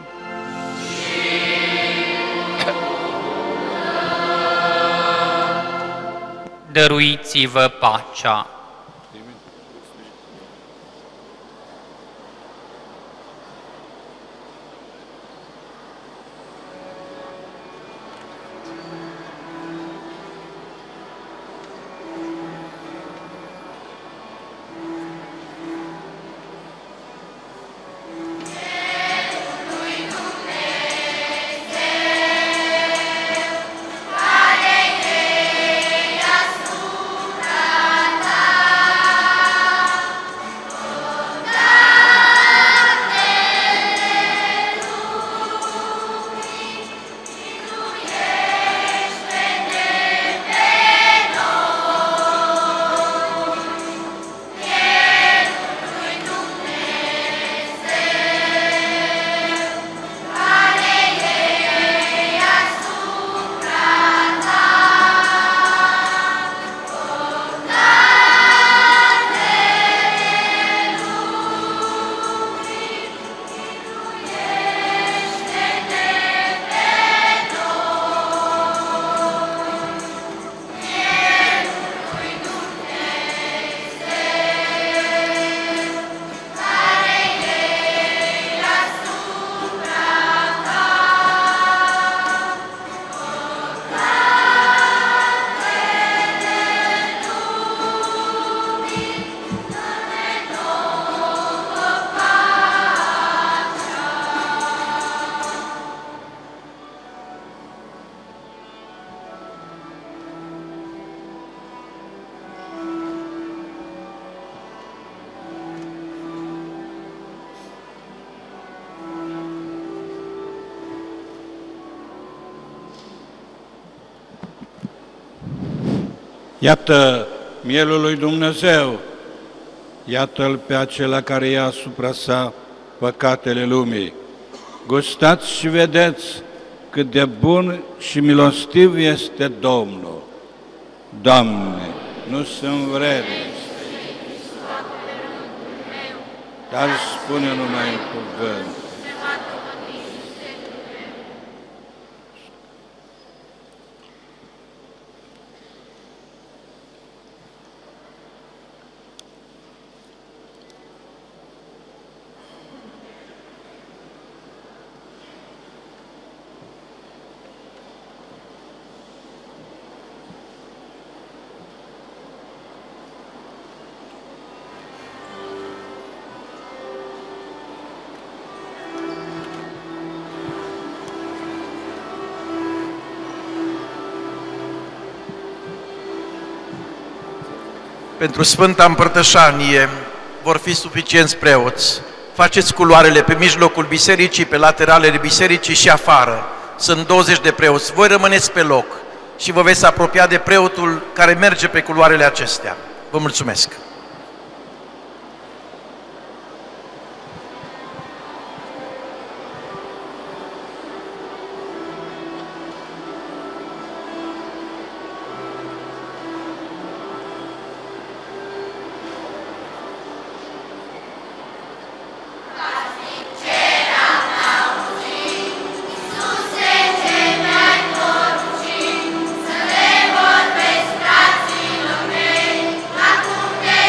Dăruiți-vă pacea. Iată mielul lui Dumnezeu, iată-L pe acela care ia asupra sa păcatele lumii. Gustați și vedeți cât de bun și milostiv este Domnul. Doamne, nu sunt vrednic, dar spune numai un cuvânt. pentru Sfânta Împărtășanie vor fi suficienți preoți. Faceți culoarele pe mijlocul bisericii, pe lateralele bisericii și afară. Sunt 20 de preoți. Voi rămâneți pe loc și vă veți apropia de preotul care merge pe culoarele acestea. Vă mulțumesc! Să le vorbesc fraților mei, acum de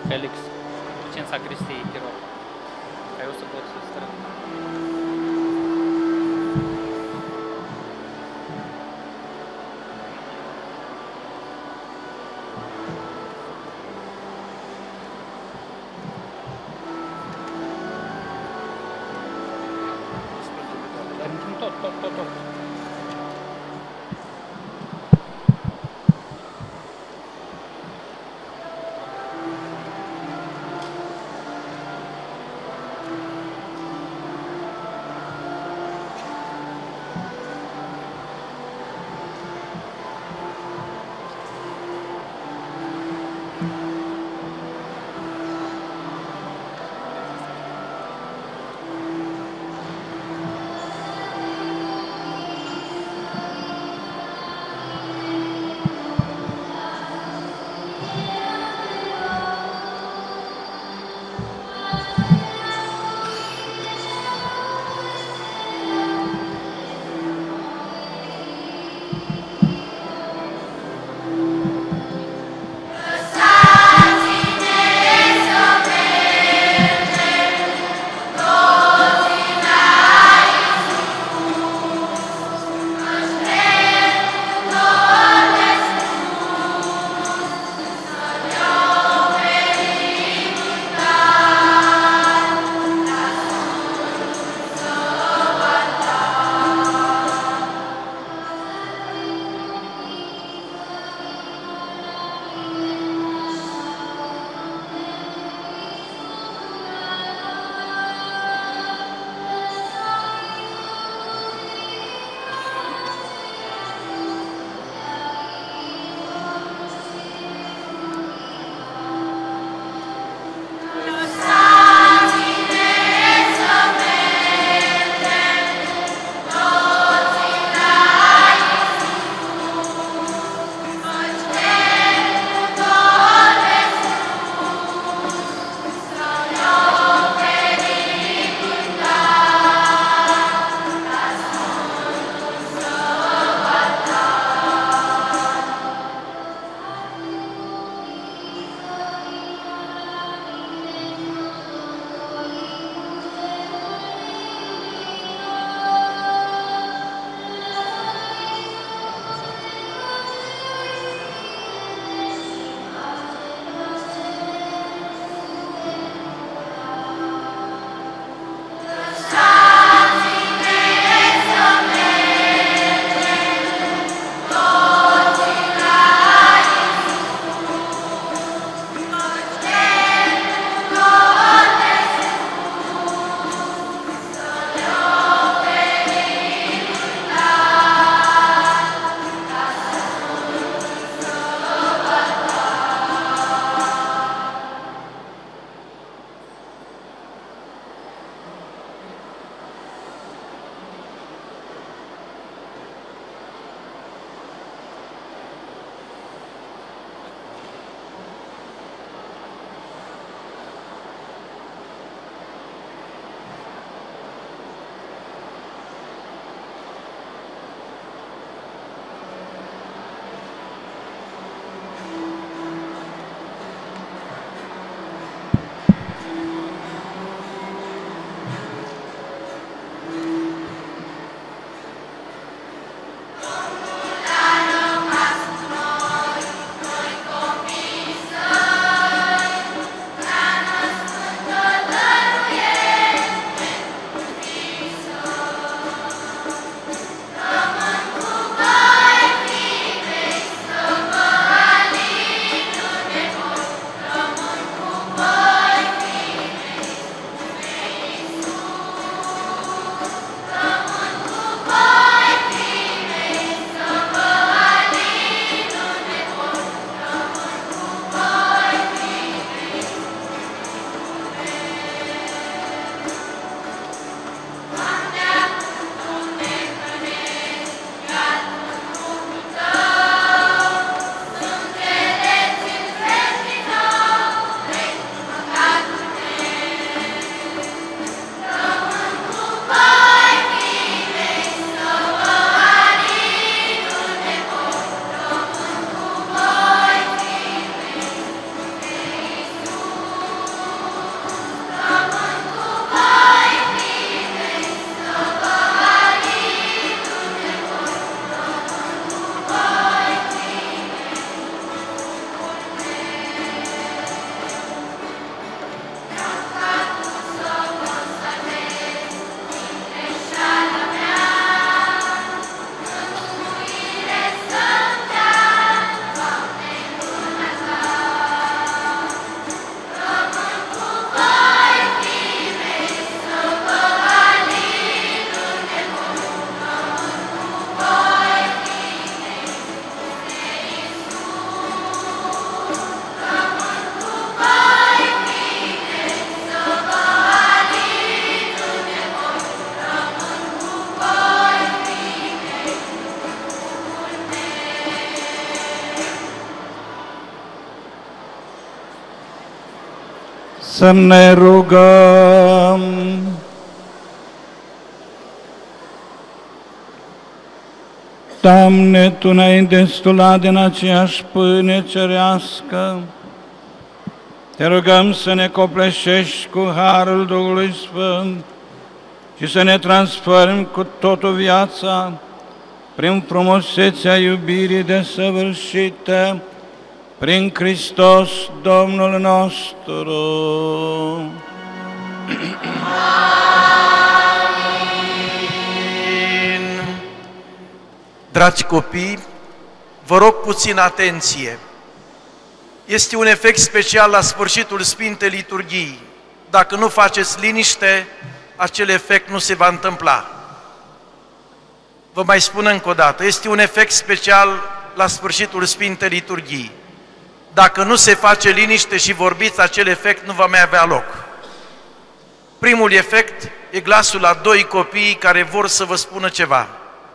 Felix, duce în sacristie, te rog. Ca eu să pot să strâng. Tot. Să ne rugăm. Doamne, Tu ne-ai destulat din aceeași pâine cerească. Te rugăm să ne copleșești cu harul Duhului Sfânt și să ne transformi cu totul viața prin frumusețea iubirii desăvârșită, prin Hristos Domnul nostru. Amin. Dragi copii, vă rog puțin atenție. Este un efect special la sfârșitul Sfintei Liturghii. Dacă nu faceți liniște, acel efect nu se va întâmpla. Vă mai spun încă o dată, este un efect special la sfârșitul Sfintei Liturghii. Dacă nu se face liniște și vorbiți, acel efect nu va mai avea loc. Primul efect e glasul la doi copii care vor să vă spună ceva.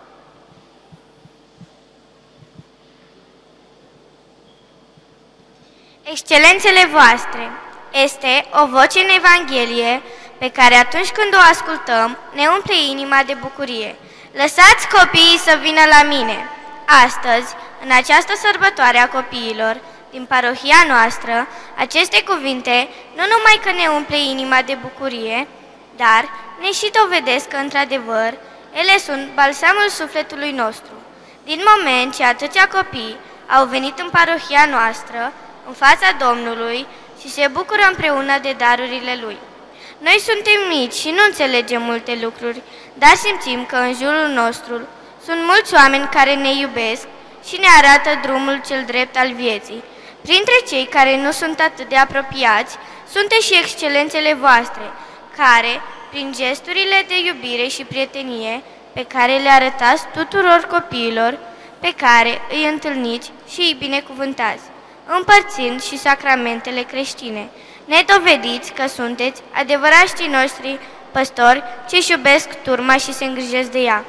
Excelențele voastre, este o voce în Evanghelie pe care atunci când o ascultăm ne umple inima de bucurie. Lăsați copiii să vină la mine. Astăzi, în această sărbătoare a copiilor din parohia noastră, aceste cuvinte nu numai că ne umple inima de bucurie, dar ne și dovedesc că, într-adevăr, ele sunt balsamul sufletului nostru. Din moment ce atâția copii au venit în parohia noastră, în fața Domnului și se bucură împreună de darurile Lui. Noi suntem mici și nu înțelegem multe lucruri, dar simțim că în jurul nostru sunt mulți oameni care ne iubesc și ne arată drumul cel drept al vieții. Printre cei care nu sunt atât de apropiați, sunteți și excelențele voastre, care, prin gesturile de iubire și prietenie pe care le arătați tuturor copiilor pe care îi întâlniți și îi binecuvântați, împărțind și sacramentele creștine, ne dovediți că sunteți adevărații noștri păstori ce-și iubesc turma și se îngrijesc de ea.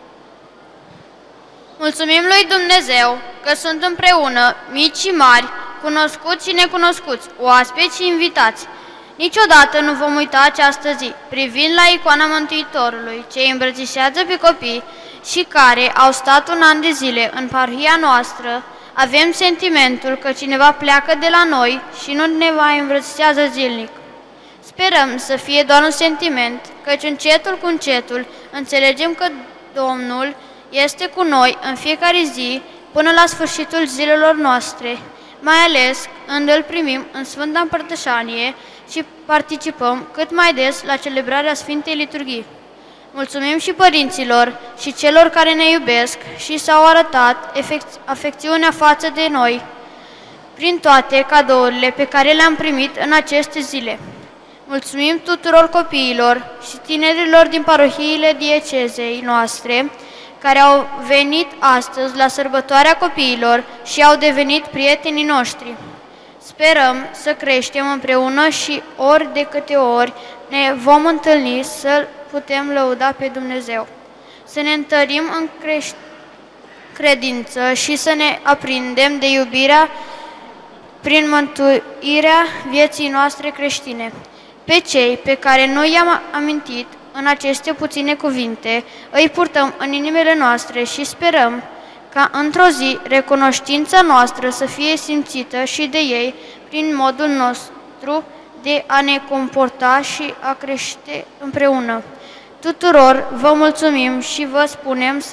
Mulțumim lui Dumnezeu că sunt împreună, mici și mari, cunoscuți și necunoscuți, oaspeți și invitați. Niciodată nu vom uita această zi, privind la icoana Mântuitorului, ce îi îmbrățișează pe copii și care au stat un an de zile în parohia noastră. Avem sentimentul că cineva pleacă de la noi și nu ne mai îmbrățișează zilnic. Sperăm să fie doar un sentiment, căci încetul cu încetul înțelegem că Domnul este cu noi în fiecare zi până la sfârșitul zilelor noastre, mai ales când îl primim în Sfânta Împărtășanie și participăm cât mai des la celebrarea Sfintei Liturghii. Mulțumim și părinților și celor care ne iubesc și s-au arătat afecțiunea față de noi prin toate cadourile pe care le-am primit în aceste zile. Mulțumim tuturor copiilor și tinerilor din parohiile diecezei noastre care au venit astăzi la sărbătoarea copiilor și au devenit prietenii noștri. Sperăm să creștem împreună și ori de câte ori ne vom întâlni să putem lăuda pe Dumnezeu. Să ne întărim în credință și să ne aprindem de iubirea prin mântuirea vieții noastre creștine. Pe cei pe care noi i-am amintit în aceste puține cuvinte, îi purtăm în inimile noastre și sperăm ca într-o zi recunoștința noastră să fie simțită și de ei prin modul nostru de a ne comporta și a crește împreună. Tuturor vă mulțumim și vă spunem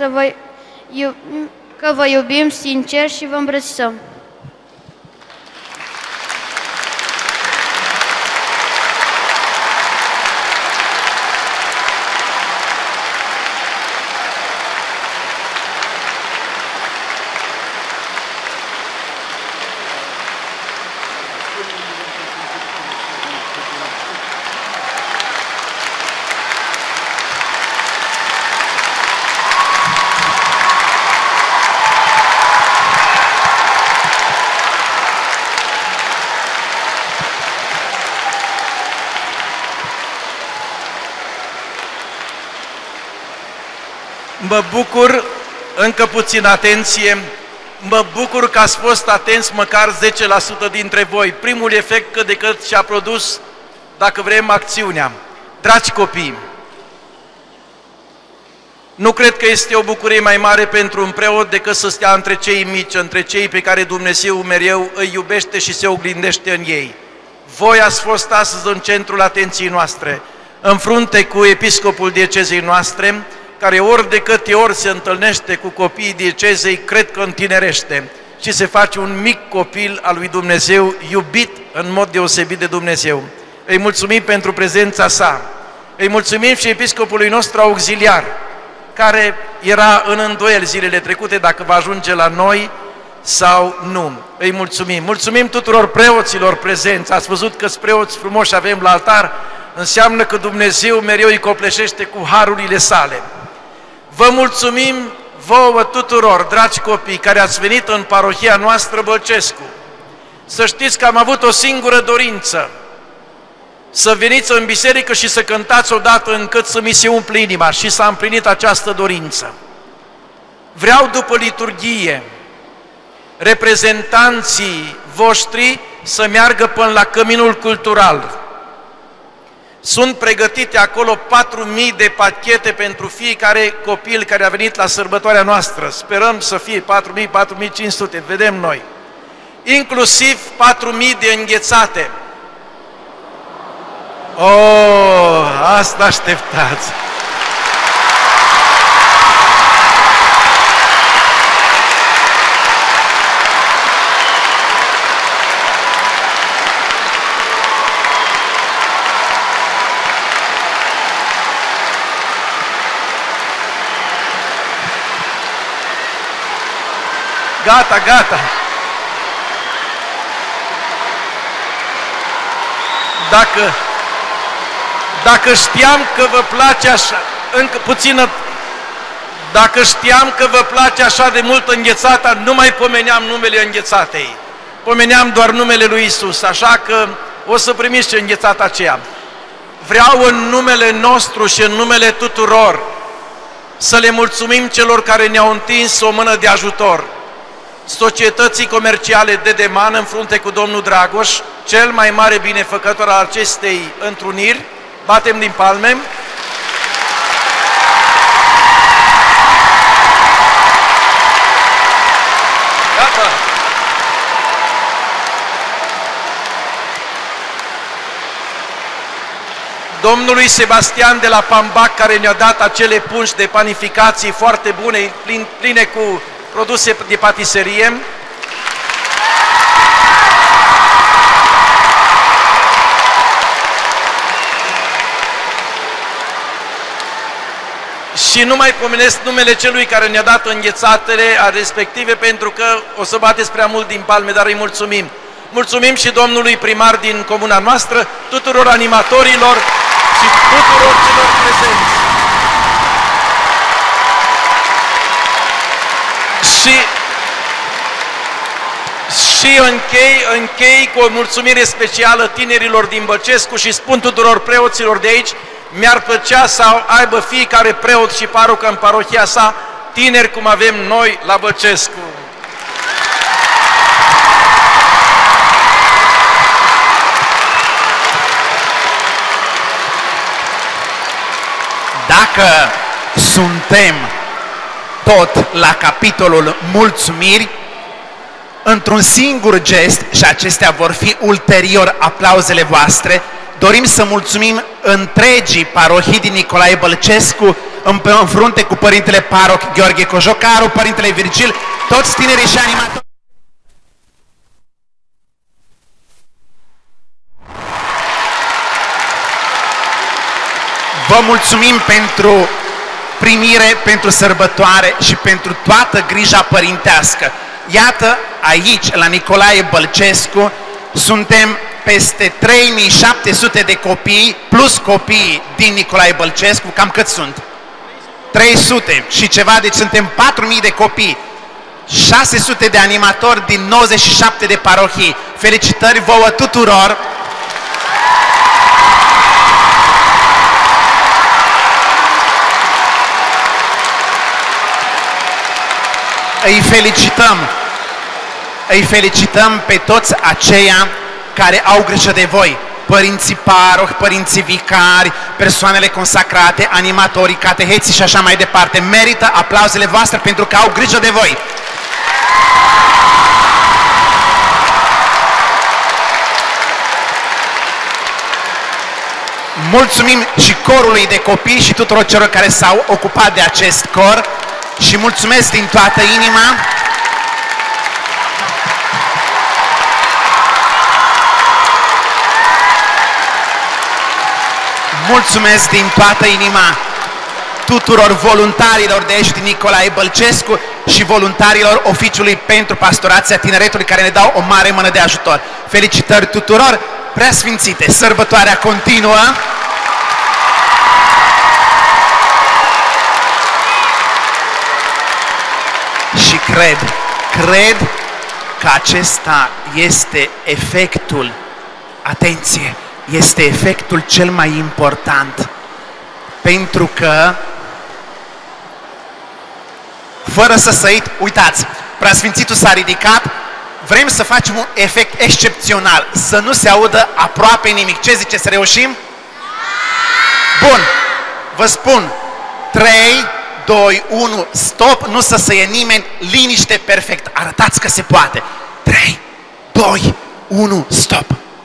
că vă iubim sincer și vă îmbrățișăm. Mă bucur, încă puțin atenție, mă bucur că ați fost atenți măcar 10% dintre voi. Primul efect cât de cât și-a produs dacă vrem acțiunea. Dragi copii, nu cred că este o bucurie mai mare pentru un preot decât să stea între cei mici, între cei pe care Dumnezeu mereu îi iubește și se oglindește în ei. Voi ați fost astăzi în centrul atenției noastre, în frunte cu episcopul diecezei noastre, care ori de câte ori se întâlnește cu copiii diecezei, cred că întinerește și se face un mic copil al lui Dumnezeu, iubit în mod deosebit de Dumnezeu. Îi mulțumim pentru prezența sa, îi mulțumim și episcopului nostru auxiliar, care era în îndoieli zilele trecute dacă va ajunge la noi sau nu. Îi mulțumim. Mulțumim tuturor preoților prezenți. Ați văzut că preoți frumoși avem la altar, înseamnă că Dumnezeu mereu îi copleșește cu harurile sale. Vă mulțumim vouă tuturor, dragi copii, care ați venit în parohia noastră Bălcescu. Să știți că am avut o singură dorință, să veniți în biserică și să cântați odată încât să mi se umple inima, și s-a împlinit această dorință. Vreau după liturghie reprezentanții voștri să meargă până la Căminul Cultural. Sunt pregătite acolo 4.000 de pachete pentru fiecare copil care a venit la sărbătoarea noastră. Sperăm să fie 4.000, 4.500, vedem noi. Inclusiv 4.000 de înghețate. Oh, asta așteptați! Gata, gata! Dacă știam că vă place așa, încă puțină, dacă știam că vă place așa de mult înghețata, nu mai pomeneam numele înghețatei. Pomeneam doar numele lui Isus, așa că o să primiți și înghețata aceea. Vreau în numele nostru și în numele tuturor să le mulțumim celor care ne-au întins o mână de ajutor. Societății Comerciale Dedeman, în frunte cu domnul Dragoș, cel mai mare binefăcător al acestei întruniri. Batem din palme. Gata! Domnului Sebastian de la Pambac, care ne-a dat acele pungi de panificații foarte bune, pline cu produse de patiserie. Și nu mai pomenesc numele celui care ne-a dat înghețatele respective, pentru că o să bateți prea mult din palme, dar îi mulțumim. Mulțumim și domnului primar din comuna noastră, tuturor animatorilor și tuturor celor prezenți. Și închei cu o mulțumire specială tinerilor din Bălcescu și spun tuturor preoților de aici, mi-ar plăcea să aibă fiecare preot și parocă în parohia sa tineri cum avem noi la Bălcescu. Dacă suntem tot la capitolul mulțumiri, într-un singur gest, și acestea vor fi ulterior aplauzele voastre, dorim să mulțumim întregii parohii din Nicolae Bălcescu, în frunte cu Părintele Paroc Gheorghe Cojocaru, Părintele Virgil, toți tinerii și animatori. Vă mulțumim pentru primire, pentru sărbătoare și pentru toată grija părintească. Iată, aici, la Nicolae Bălcescu, suntem peste 3700 de copii, plus copii din Nicolae Bălcescu, cam cât sunt? 300 și ceva, deci suntem 4000 de copii, 600 de animatori din 97 de parohii. Felicitări vouă tuturor! Îi felicităm pe toți aceia care au grijă de voi. părinții parohi, părinții vicari, persoanele consacrate, animatorii, cateheții și așa mai departe. Merită aplauzele voastre pentru că au grijă de voi. Mulțumim și corului de copii și tuturor celor care s-au ocupat de acest cor și mulțumesc din toată inima. Mulțumesc din toată inima tuturor voluntarilor de aici din Nicolae Bălcescu și voluntarilor Oficiului pentru Pastorația Tineretului care ne dau o mare mână de ajutor. Felicitări tuturor, preasfințite, sărbătoarea continuă. Și cred că acesta este efectul, atenție, este efectul cel mai important, pentru că fără să săit, uitați, preasfințitul s-a ridicat, vrem să facem un efect excepțional, să nu se audă aproape nimic. Ce ziceți, să reușim? Bun, vă spun, 3, 2, 1, stop, nu să săie nimeni, liniște, perfect, arătați că se poate. 3, 2, 1, stop.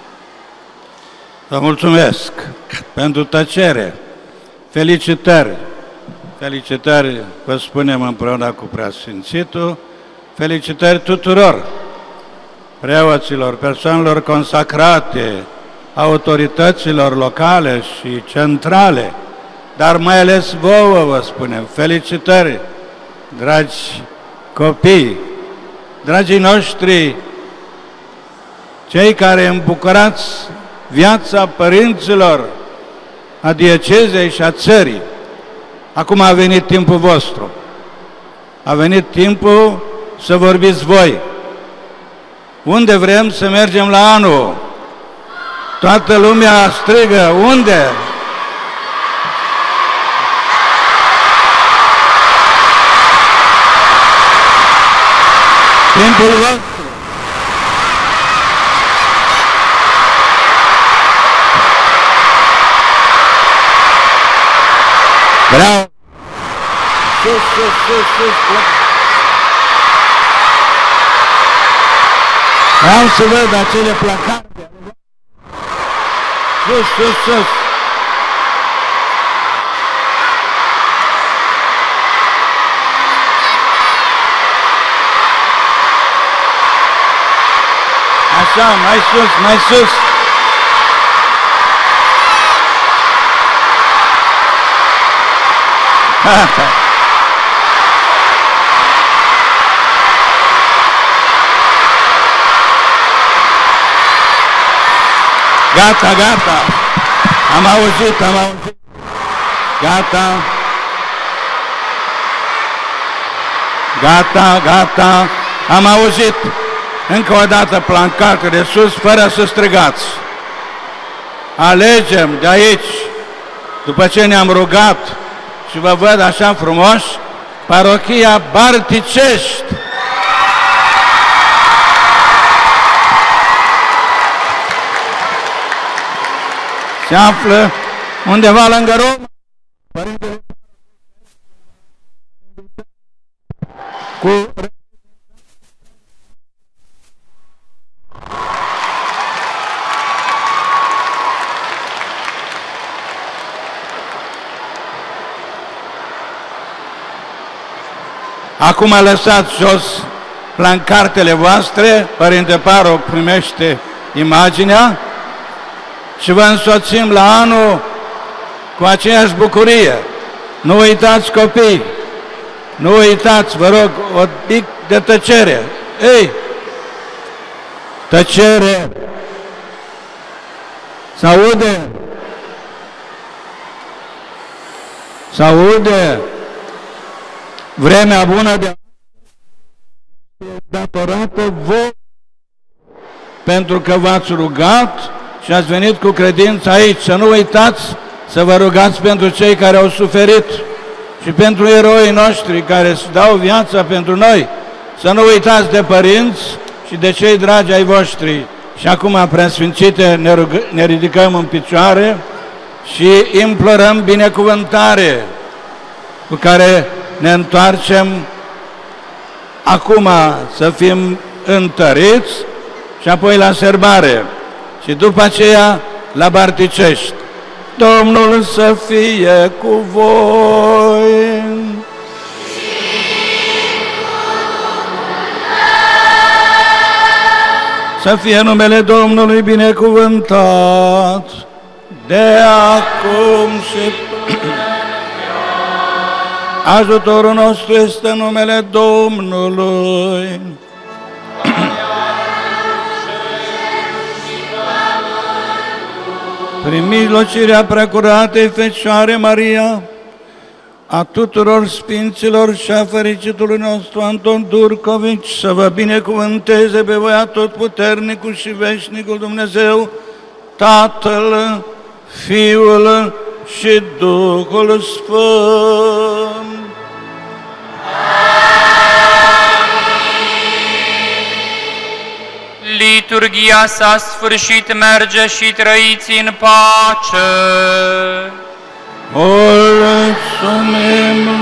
Vă mulțumesc pentru tăcere. Felicitări. Felicitări, vă spunem împreună cu Preasfințitul. Felicitări tuturor preoților, persoanelor consacrate, autorităților locale și centrale, dar mai ales vouă vă spunem. Felicitări, dragi copii, dragii noștri, cei care îmbucurați viața părinților, a diecezei și a țării. Acum a venit timpul vostru. A venit timpul să vorbiți voi. Unde vrem să mergem la anul? Toată lumea strigă, unde? Timpul vostru. Bravo! Sus, sus, sus, sus! Vreau să văd acele placate. Sus, sus, sus! Așa, mai sus, mai sus! Gata, gata. Am auzit. Gata. Gata. Am auzit. Încă o dată plancarte de sus, fără să strigați. Alegem de aici, după ce ne-am rugat și vă văd așa frumoși, parohia Barticești. Se află undeva lângă Roma. Părintele cu acum lăsați jos plancartele voastre, Părinte Paroc primește imaginea și vă însoțim la anul cu aceeași bucurie. Nu uitați, copii, nu uitați, vă rog, o pic de tăcere. Ei, tăcere! S-aude? S-aude? Vremea bună de datorată voi, pentru că v-ați rugat și ați venit cu credință aici. Să nu uitați să vă rugați pentru cei care au suferit și pentru eroii noștri care își dau viața pentru noi. Să nu uitați de părinți și de cei dragi ai voștri Și acum, Preasfințite, ne ridicăm în picioare și implorăm binecuvântare cu care ne întoarcem acum să fim întăriți și apoi la serbare și după aceea la Barticești. Domnul să fie cu voi! Să fie numele Domnului binecuvântat de acum și ajutorul nostru este în numele Domnului. Prin mijlocirea Preacuratei Fecioare Maria, a tuturor sfinților și a fericitului nostru Anton Durcovici, să vă binecuvânteze pe voi atotputernicul și veșnicul Dumnezeu, Tatăl, Fiul și Duhul Sfânt. Liturghia s-a sfârșit, merge și trăiți în pace. Mulțumim